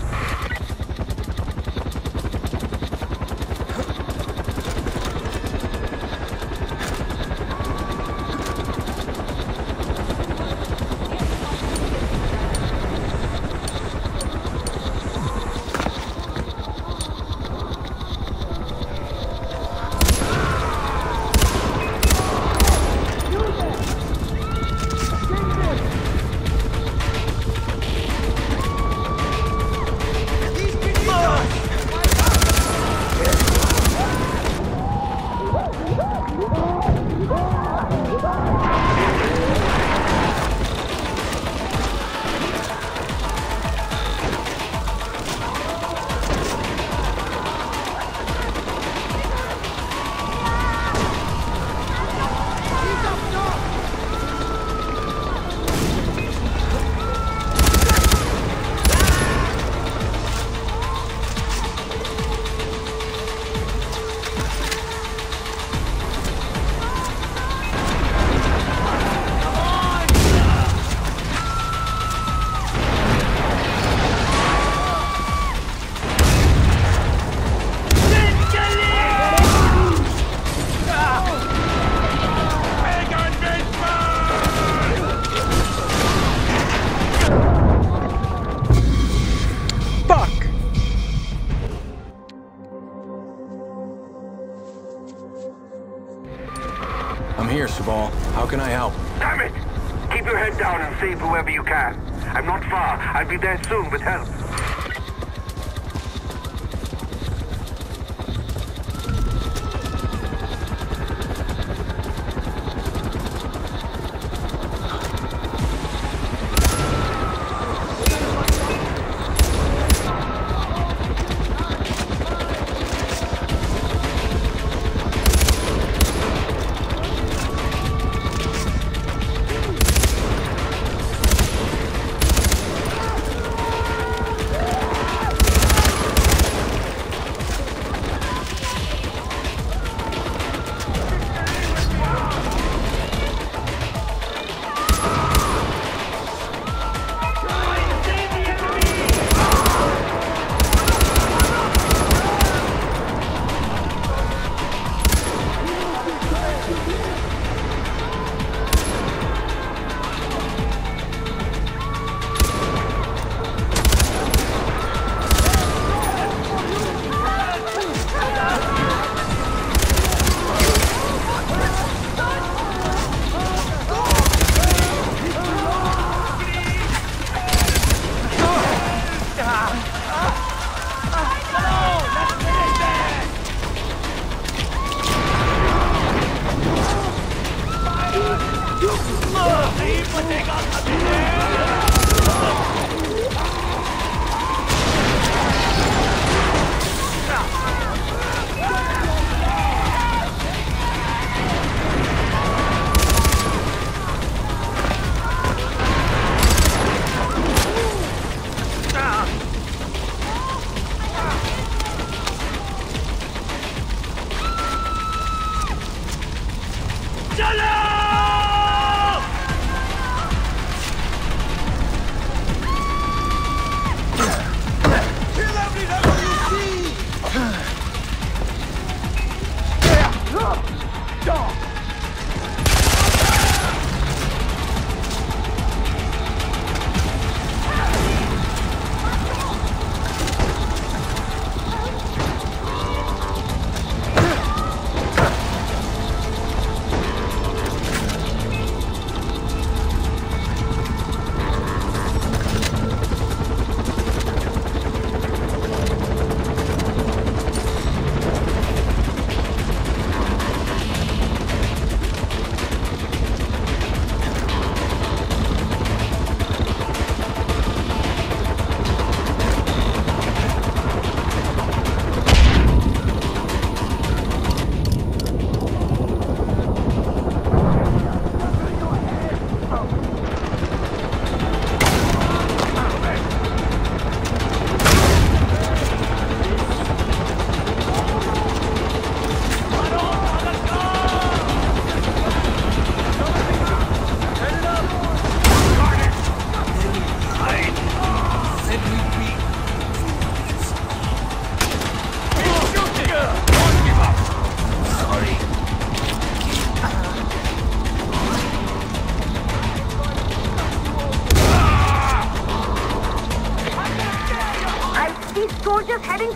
[SPEAKER 9] I'm here, Sabal. How can I help?
[SPEAKER 4] Damn it! Keep your head down and save whoever you can. I'm not far. I'll be there soon with help.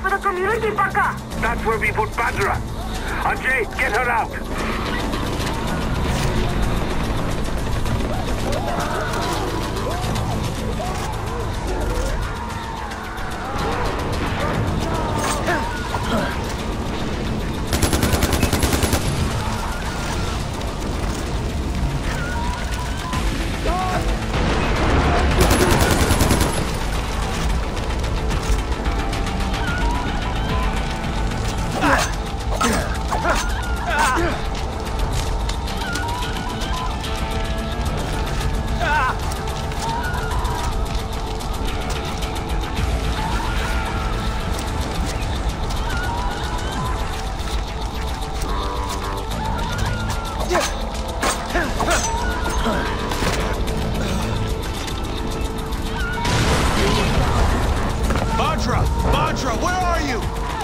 [SPEAKER 2] for the community, Baka!
[SPEAKER 4] That's where we put Badra. Ajay, get her out.
[SPEAKER 9] Badra! Badra, where are you?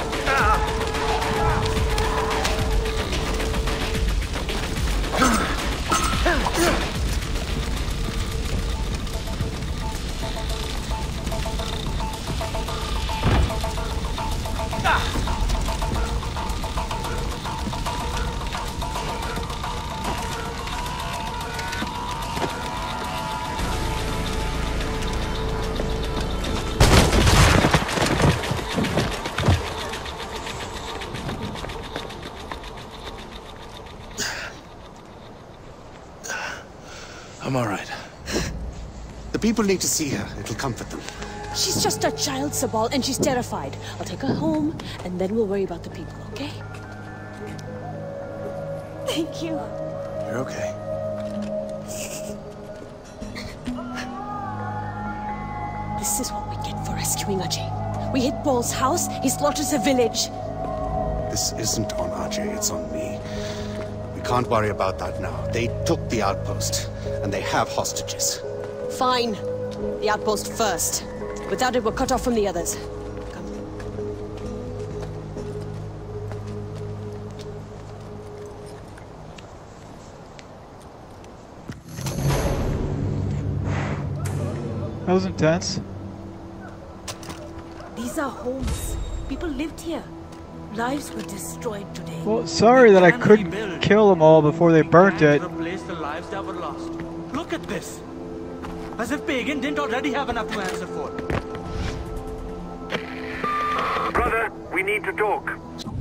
[SPEAKER 9] I'm all right.
[SPEAKER 5] The people need to see her. It'll comfort them.
[SPEAKER 7] She's just a child, Sabal, and she's terrified. I'll take her home, and then we'll worry about the people, okay? Thank you.
[SPEAKER 9] You're okay.
[SPEAKER 7] This is what we get for rescuing Ajay. We hit Paul's house, he slaughters a village.
[SPEAKER 5] This isn't on Ajay, it's on me. We can't worry about that now. They took the outpost, and they have hostages.
[SPEAKER 7] Fine. The outpost first. Without it, we're cut off from the others. Come.
[SPEAKER 1] That was intense.
[SPEAKER 10] These are homes. People lived here. Lives were destroyed today.
[SPEAKER 1] Well, sorry that I couldn't kill them all before they burnt it.
[SPEAKER 3] Replace the lives that were lost. Look at this. As if Pagan didn't already have enough to answer for.
[SPEAKER 4] Brother, we need to talk.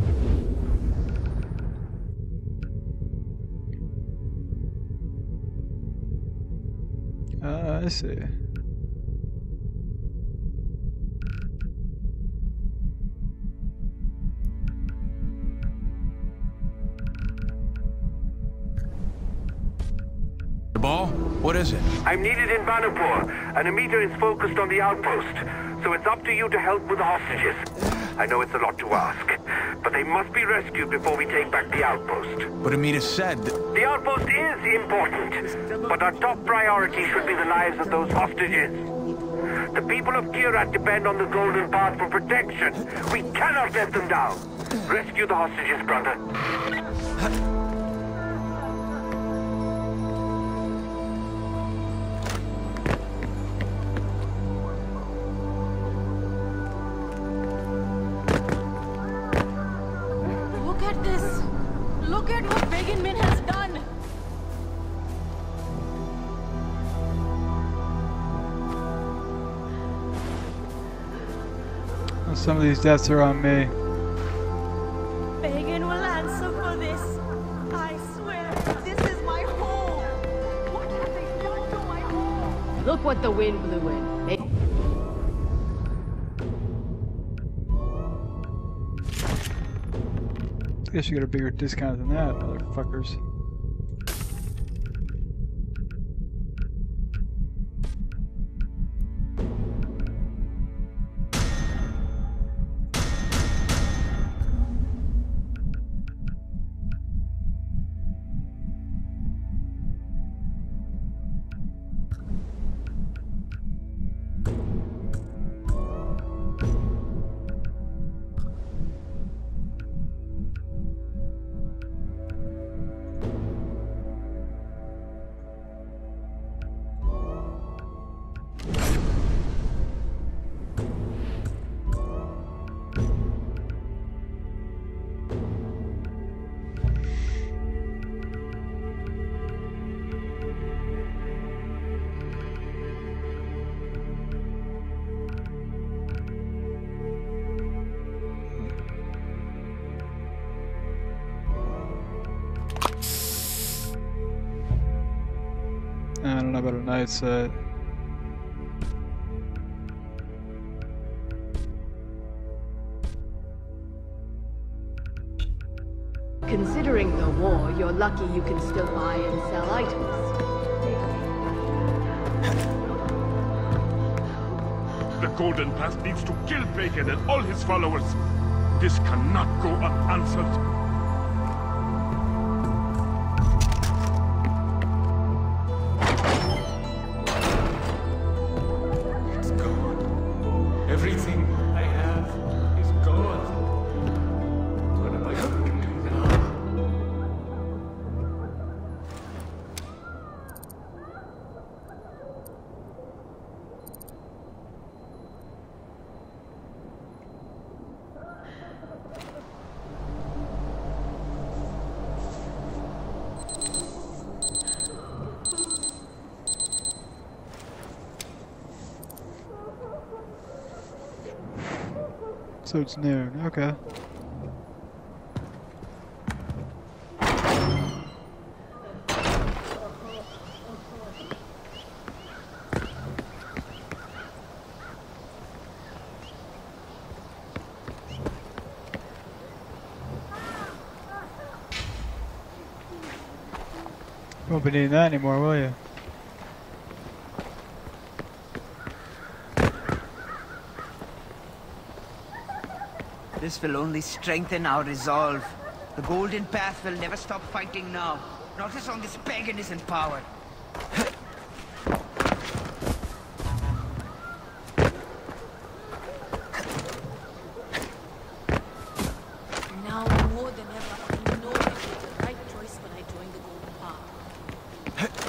[SPEAKER 1] Uh, I see.
[SPEAKER 9] The ball? What is it?
[SPEAKER 4] I'm needed in Banapur, and Amita is focused on the outpost. So it's up to you to help with the hostages. I know it's a lot to ask, but they must be rescued before we take back the outpost.
[SPEAKER 9] But Amita said that...
[SPEAKER 4] The outpost is important, but our top priority should be the lives of those hostages. The people of Kyrat depend on the Golden Path for protection. We cannot let them down. Rescue the hostages, brother.
[SPEAKER 10] Look at this. Look at what Pagan Min has done.
[SPEAKER 1] Well, some of these deaths are on me.
[SPEAKER 10] Pagan will answer for this. I swear, this is my home. What have they done to my home?
[SPEAKER 11] Look what the wind blew in. It
[SPEAKER 1] I guess you got a bigger discount than that, motherfuckers. How about a night sight?
[SPEAKER 11] Considering the war, you're lucky you can still buy and sell items.
[SPEAKER 12] The Golden Path needs to kill Pagan and all his followers. This cannot go unanswered.
[SPEAKER 13] It's gone. Everything I have is gone. What am I going to do now?
[SPEAKER 1] So it's noon, okay. Won't be needing that anymore, will you?
[SPEAKER 14] This will only strengthen our resolve. The Golden Path will never stop fighting now. Not as long as Pagan is in power.
[SPEAKER 7] Now more than ever, I know I made the right choice when I joined the Golden Path.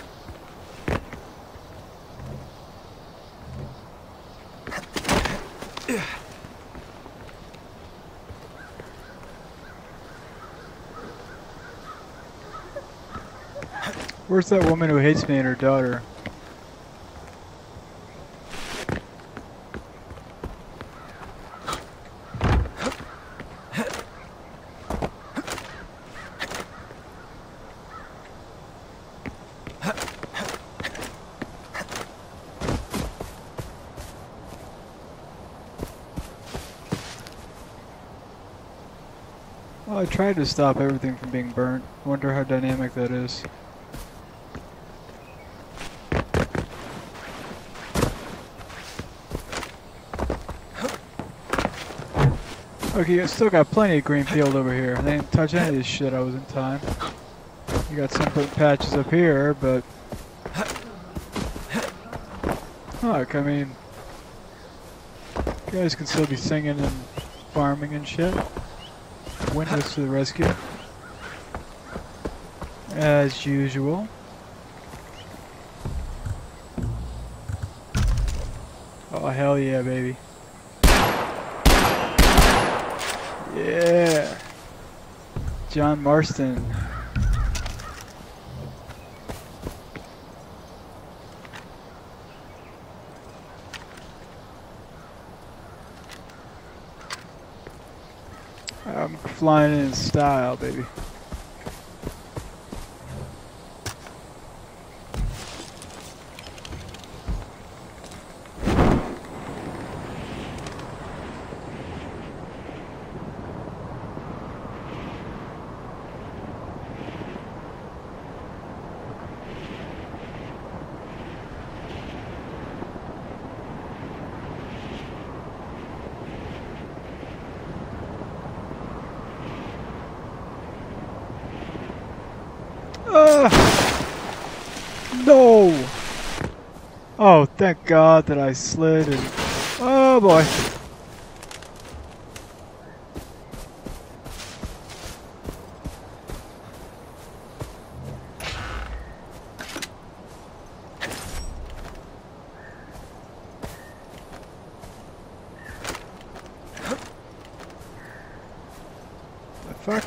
[SPEAKER 1] Where's that woman who hates me and her daughter? Well, I tried to stop everything from being burnt. Wonder how dynamic that is. Okay, you still got plenty of green field over here. They didn't touch any of this shit. I was in time. You got some patches up here, but fuck, I mean, you guys can still be singing and farming and shit. Witness to the rescue, as usual. Oh hell yeah, baby! Yeah, John Marston. I'm flying in style, baby. Uh, no! Oh, thank God that I slid and... Oh boy. The fuck?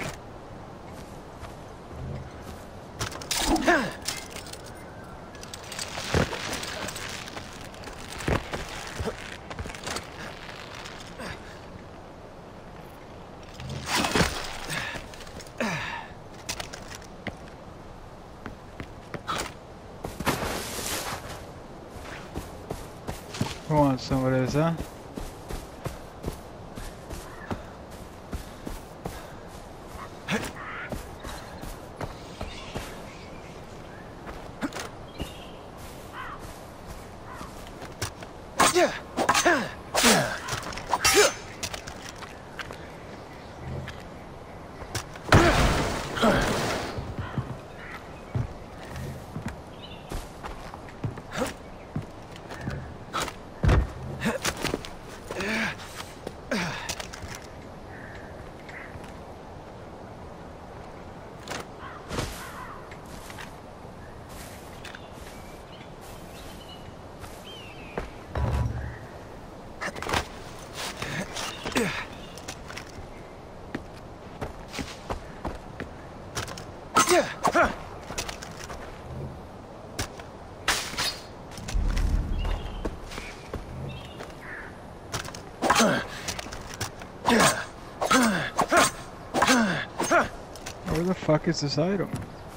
[SPEAKER 1] Who wants some of this, huh? Where the fuck is this item?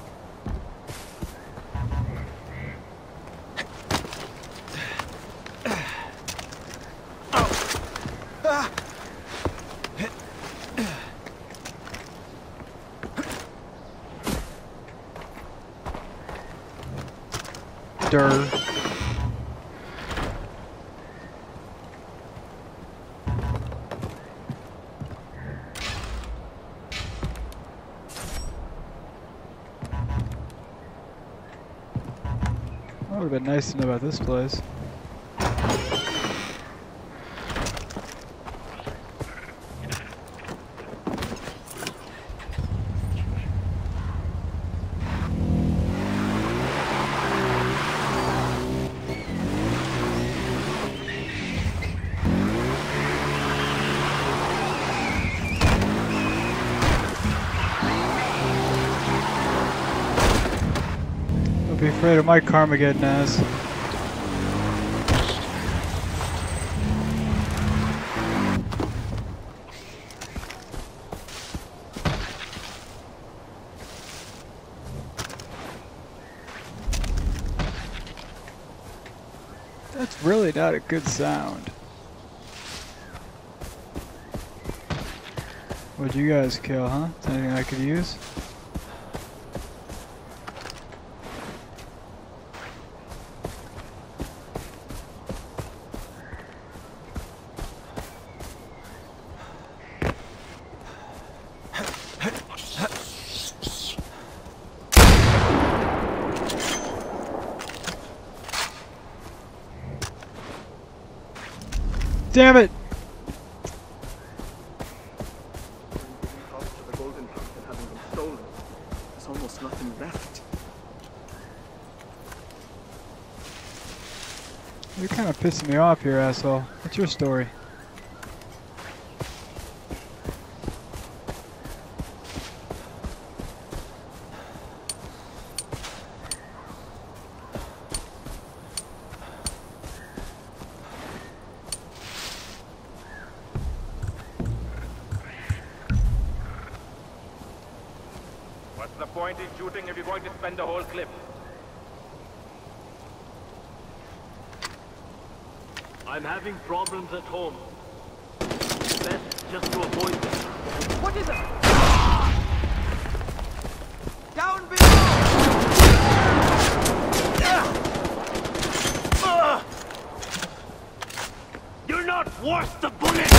[SPEAKER 1] Durr. That would have been nice to know about this place. Don't be afraid of my Carmageddon ass. That's really not a good sound. What'd you guys kill, huh? Is there anything I could use? Damn it!
[SPEAKER 15] The golden path having been stolen. There's almost nothing left.
[SPEAKER 1] You're kind of pissing me off here, asshole. What's your story?
[SPEAKER 16] What's the point in shooting if you're going to spend the whole clip?
[SPEAKER 3] I'm having problems at home. Best just to avoid them.
[SPEAKER 14] What is it? Down below!
[SPEAKER 3] You're not worth the bullet!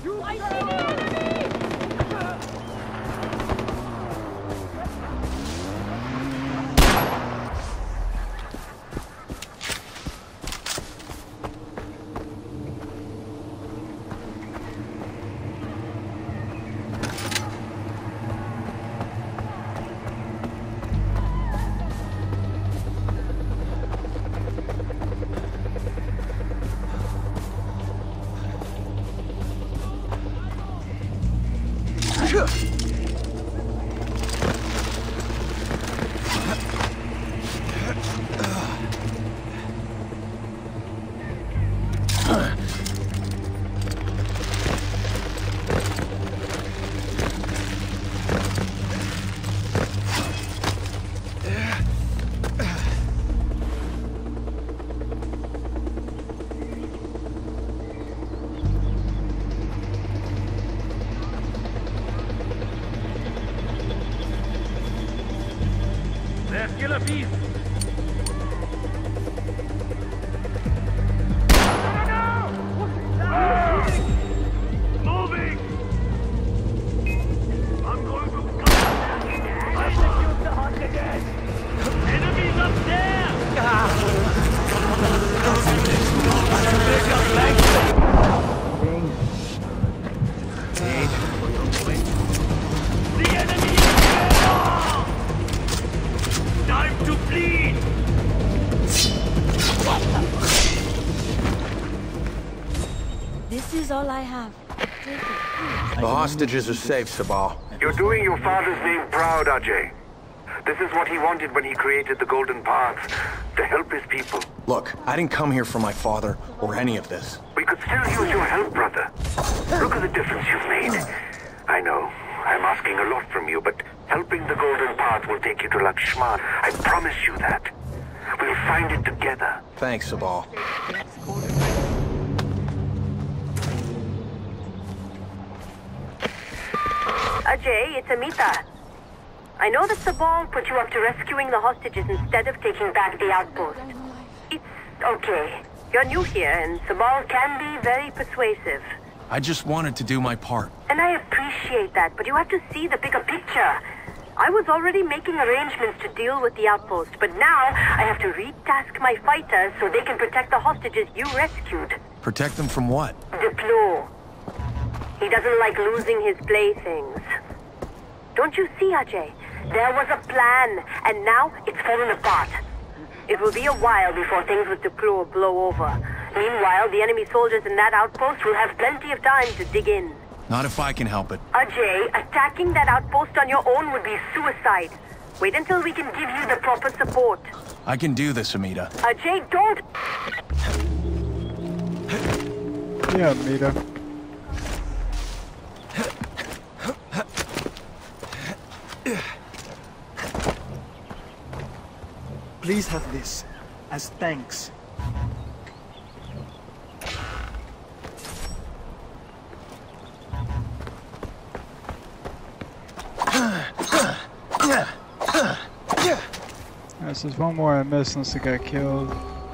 [SPEAKER 12] Killer beast! Moving! I'm going to execute the hostages! Enemies up there! The enemy is there! Time to bleed!
[SPEAKER 7] This is all I have. Take it, please.
[SPEAKER 9] The hostages are safe, Sabal.
[SPEAKER 4] You're doing your father's name proud, Ajay. This is what he wanted when he created the Golden Paths, to help his people.
[SPEAKER 9] Look, I didn't come here for my father or any of this.
[SPEAKER 4] We could still use your help, brother. Look at the difference you've made. I know, I'm asking a lot from you, but helping the Golden Path will take you to Lakshman. I promise you that. We'll find it together.
[SPEAKER 9] Thanks, Sabal.
[SPEAKER 17] Ajay, it's Amita. I know that Sabal put you up to rescuing the hostages instead of taking back the outpost. It's okay. You're new here, and Sabal can be very persuasive.
[SPEAKER 9] I just wanted to do my part.
[SPEAKER 17] And I appreciate that, but you have to see the bigger picture. I was already making arrangements to deal with the outpost, but now I have to retask my fighters so they can protect the hostages you rescued.
[SPEAKER 9] Protect them from what?
[SPEAKER 17] Diplo. He doesn't like losing his playthings. Don't you see, Ajay? There was a plan, and now it's fallen apart. It will be a while before things with Diplo blow over. Meanwhile, the enemy soldiers in that outpost will have plenty of time to dig in.
[SPEAKER 9] Not if I can help it.
[SPEAKER 17] Ajay, attacking that outpost on your own would be suicide. Wait until we can give you the proper support.
[SPEAKER 9] I can do this, Amita.
[SPEAKER 17] Ajay, don't...
[SPEAKER 1] Yeah, Amita.
[SPEAKER 15] Please have this as thanks.
[SPEAKER 1] This is one more I missed unless I got killed.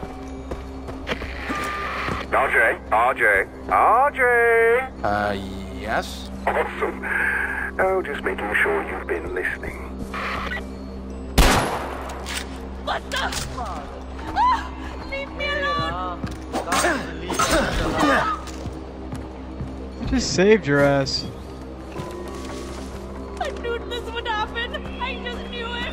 [SPEAKER 4] R J, R J, R J!
[SPEAKER 9] Uh, yes?
[SPEAKER 4] Awesome. Oh, just making sure you've been listening.
[SPEAKER 10] What the? Ah, leave me alone!
[SPEAKER 1] I just saved your ass.
[SPEAKER 10] I knew this would happen. I just knew it.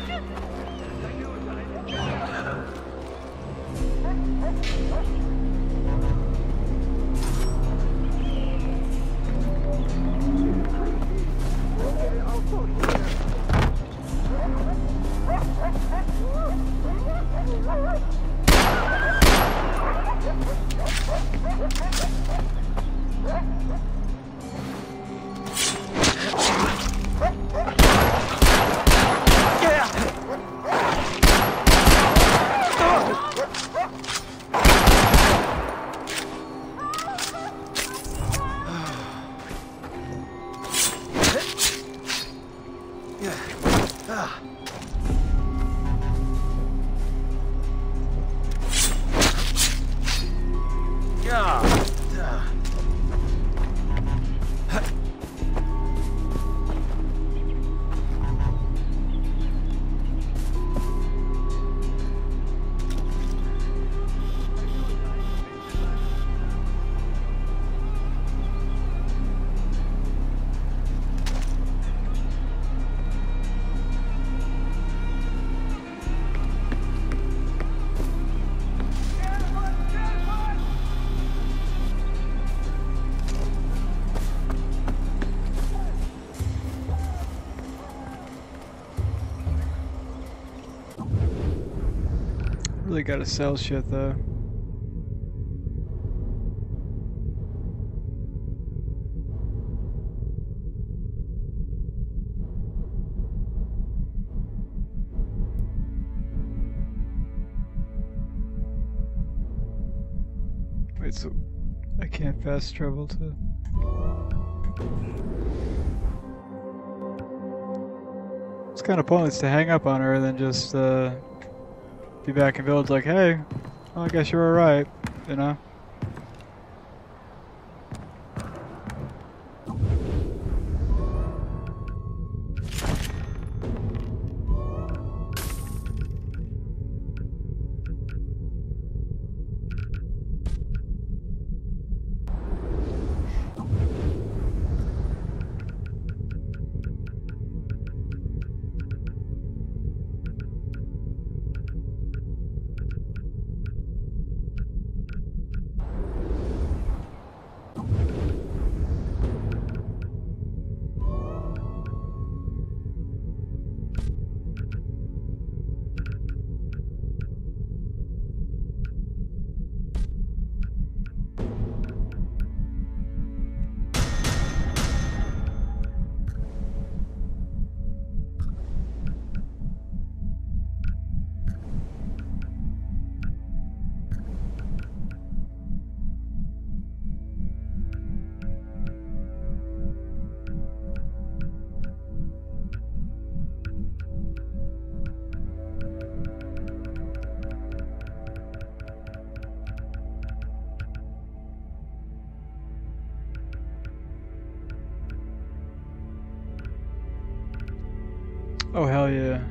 [SPEAKER 1] Really gotta sell shit though. Wait, so I can't fast travel to... It's kind of pointless to hang up on her and then just uh, be back in village like, hey, well, I guess you're alright, you know? Oh, hell yeah.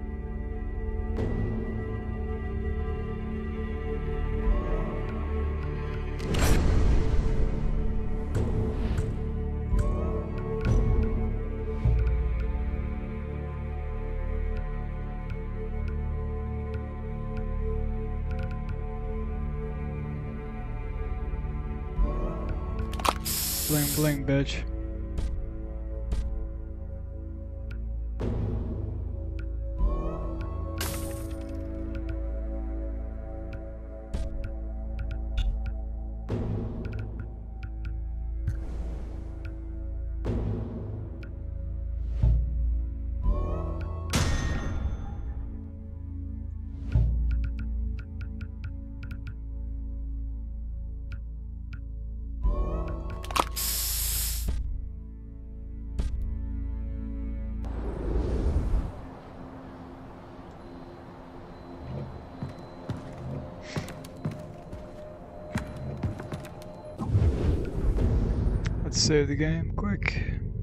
[SPEAKER 1] Bling bling, bitch. Let's save the game quick.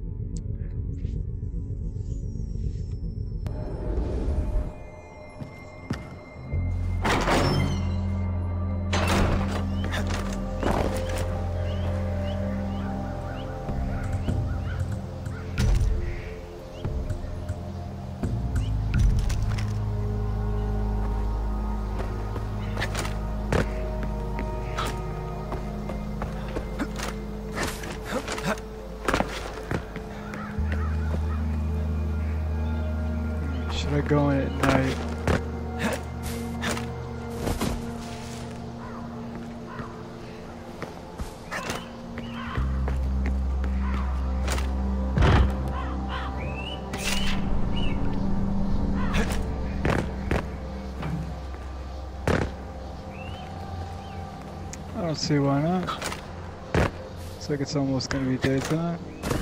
[SPEAKER 1] Should I go in at night? I don't see why not. Looks like it's almost gonna be daytime.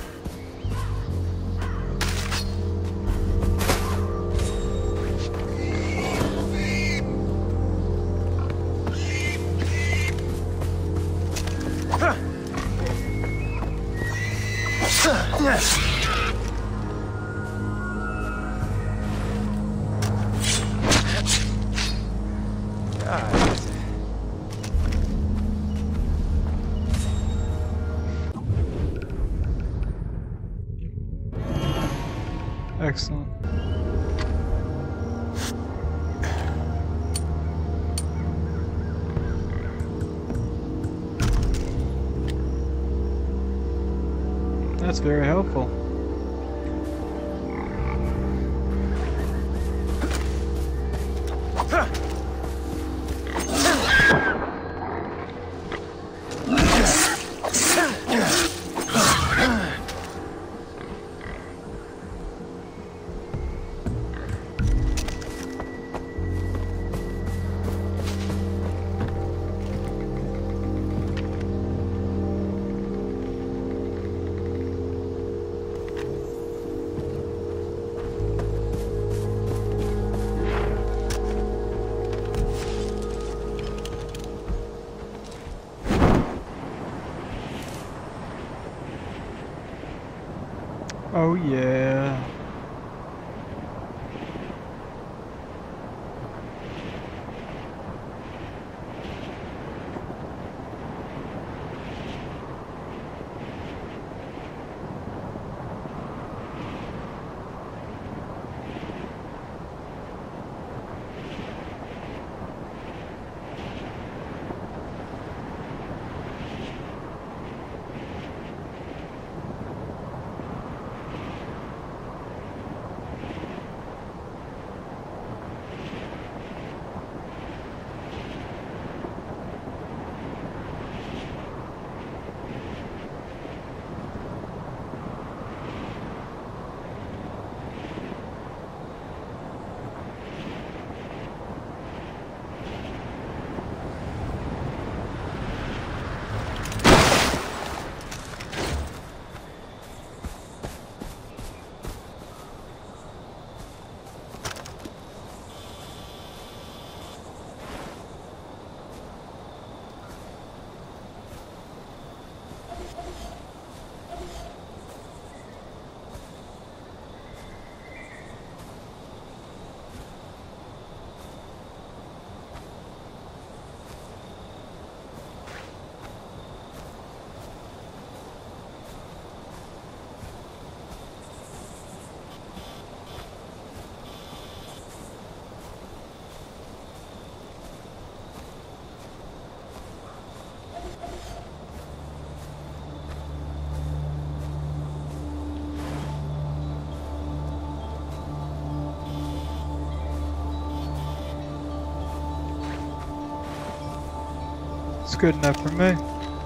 [SPEAKER 1] Excellent. That's very helpful. Oh yeah. It's good enough for me.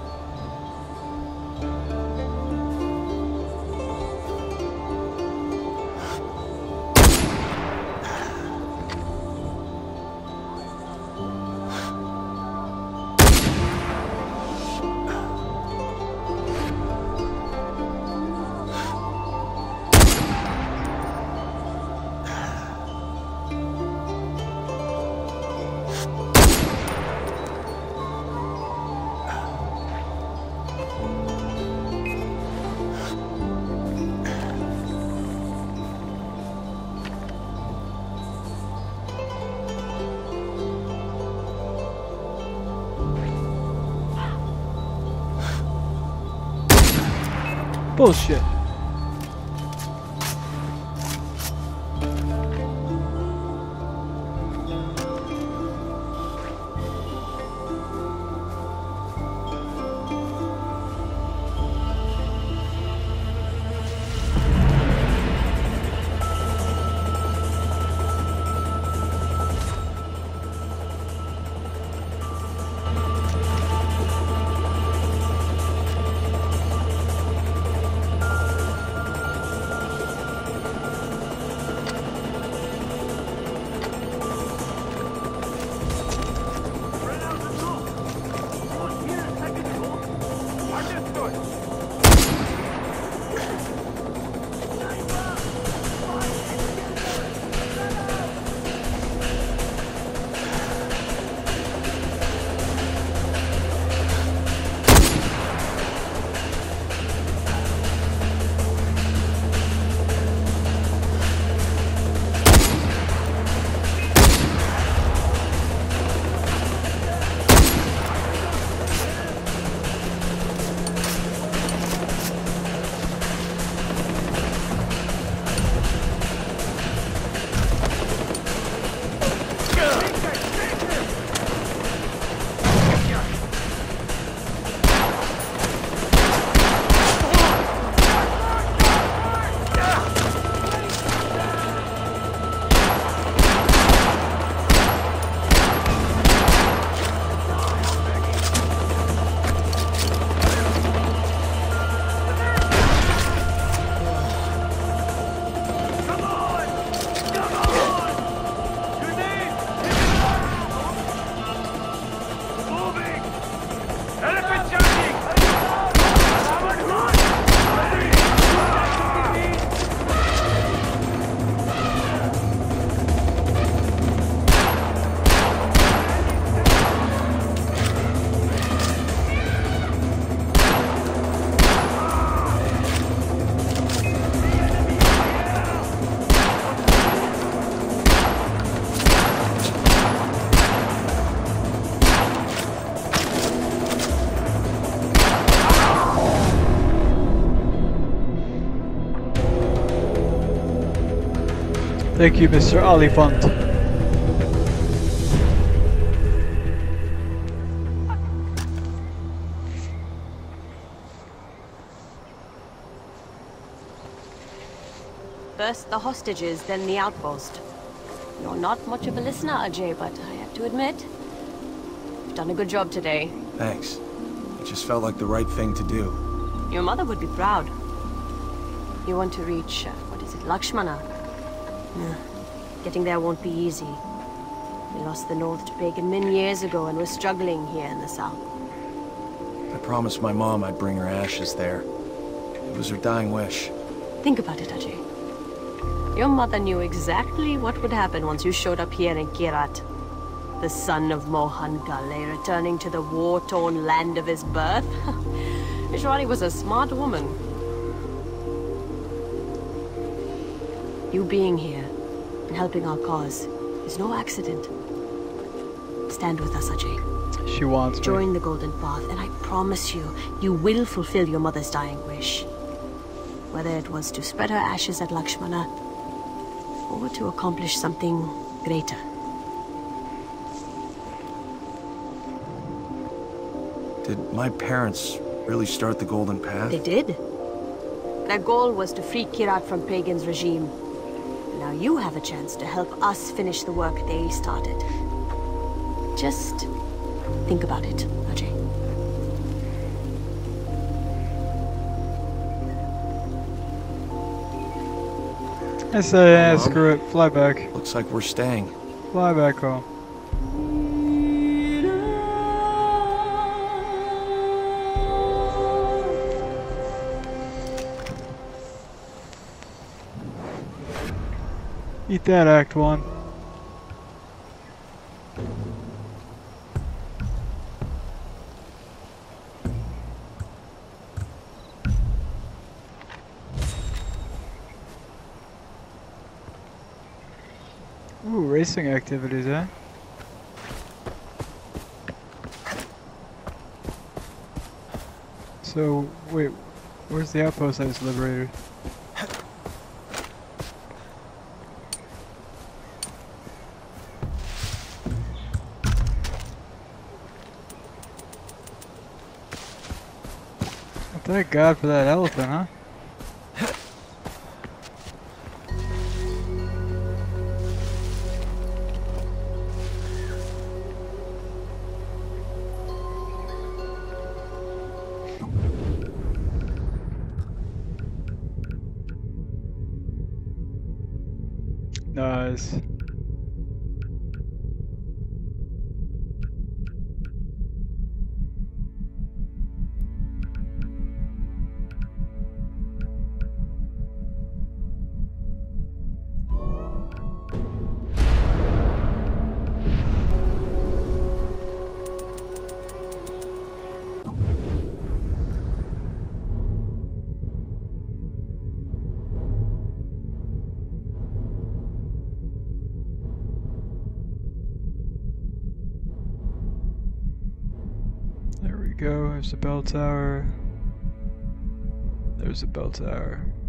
[SPEAKER 1] Bullshit. Thank you, Mister Oliphant.
[SPEAKER 18] First the hostages, then the outpost. You're not much of a listener, Ajay, but I have to admit, you've done a good job today.
[SPEAKER 9] Thanks. It just felt like the right thing to do.
[SPEAKER 18] Your mother would be proud. You want to reach, uh, what is it, Lakshmana? Yeah. Getting there won't be easy. We lost the north to Pagan Min years ago and we're struggling here in the south.
[SPEAKER 9] I promised my mom I'd bring her ashes there. It was her dying wish.
[SPEAKER 18] Think about it, Ajay. Your mother knew exactly what would happen once you showed up here in Kirat. The son of Mohan Ghale returning to the war-torn land of his birth. Ishwari was a smart woman. You being here and helping our cause is no accident. Stand with us, Ajay.
[SPEAKER 1] She wants me.
[SPEAKER 18] Join the Golden Path, and I promise you, you will fulfill your mother's dying wish. Whether it was to spread her ashes at Lakshmana, or to accomplish something greater.
[SPEAKER 9] Did my parents really start the Golden Path?
[SPEAKER 18] They did. Their goal was to free Kirat from Pagan's regime. Now you have a chance to help us finish the work they started. Just think about it, Ajay.
[SPEAKER 1] I say, yeah, screw it. Fly back.
[SPEAKER 9] Looks like we're staying.
[SPEAKER 1] Fly back home. Eat that, Act One. Ooh, racing activities, eh? So, wait, where's the outpost that was liberated? Thank God for that elephant, huh? Nice. There we go, there's the bell tower. There's the bell tower.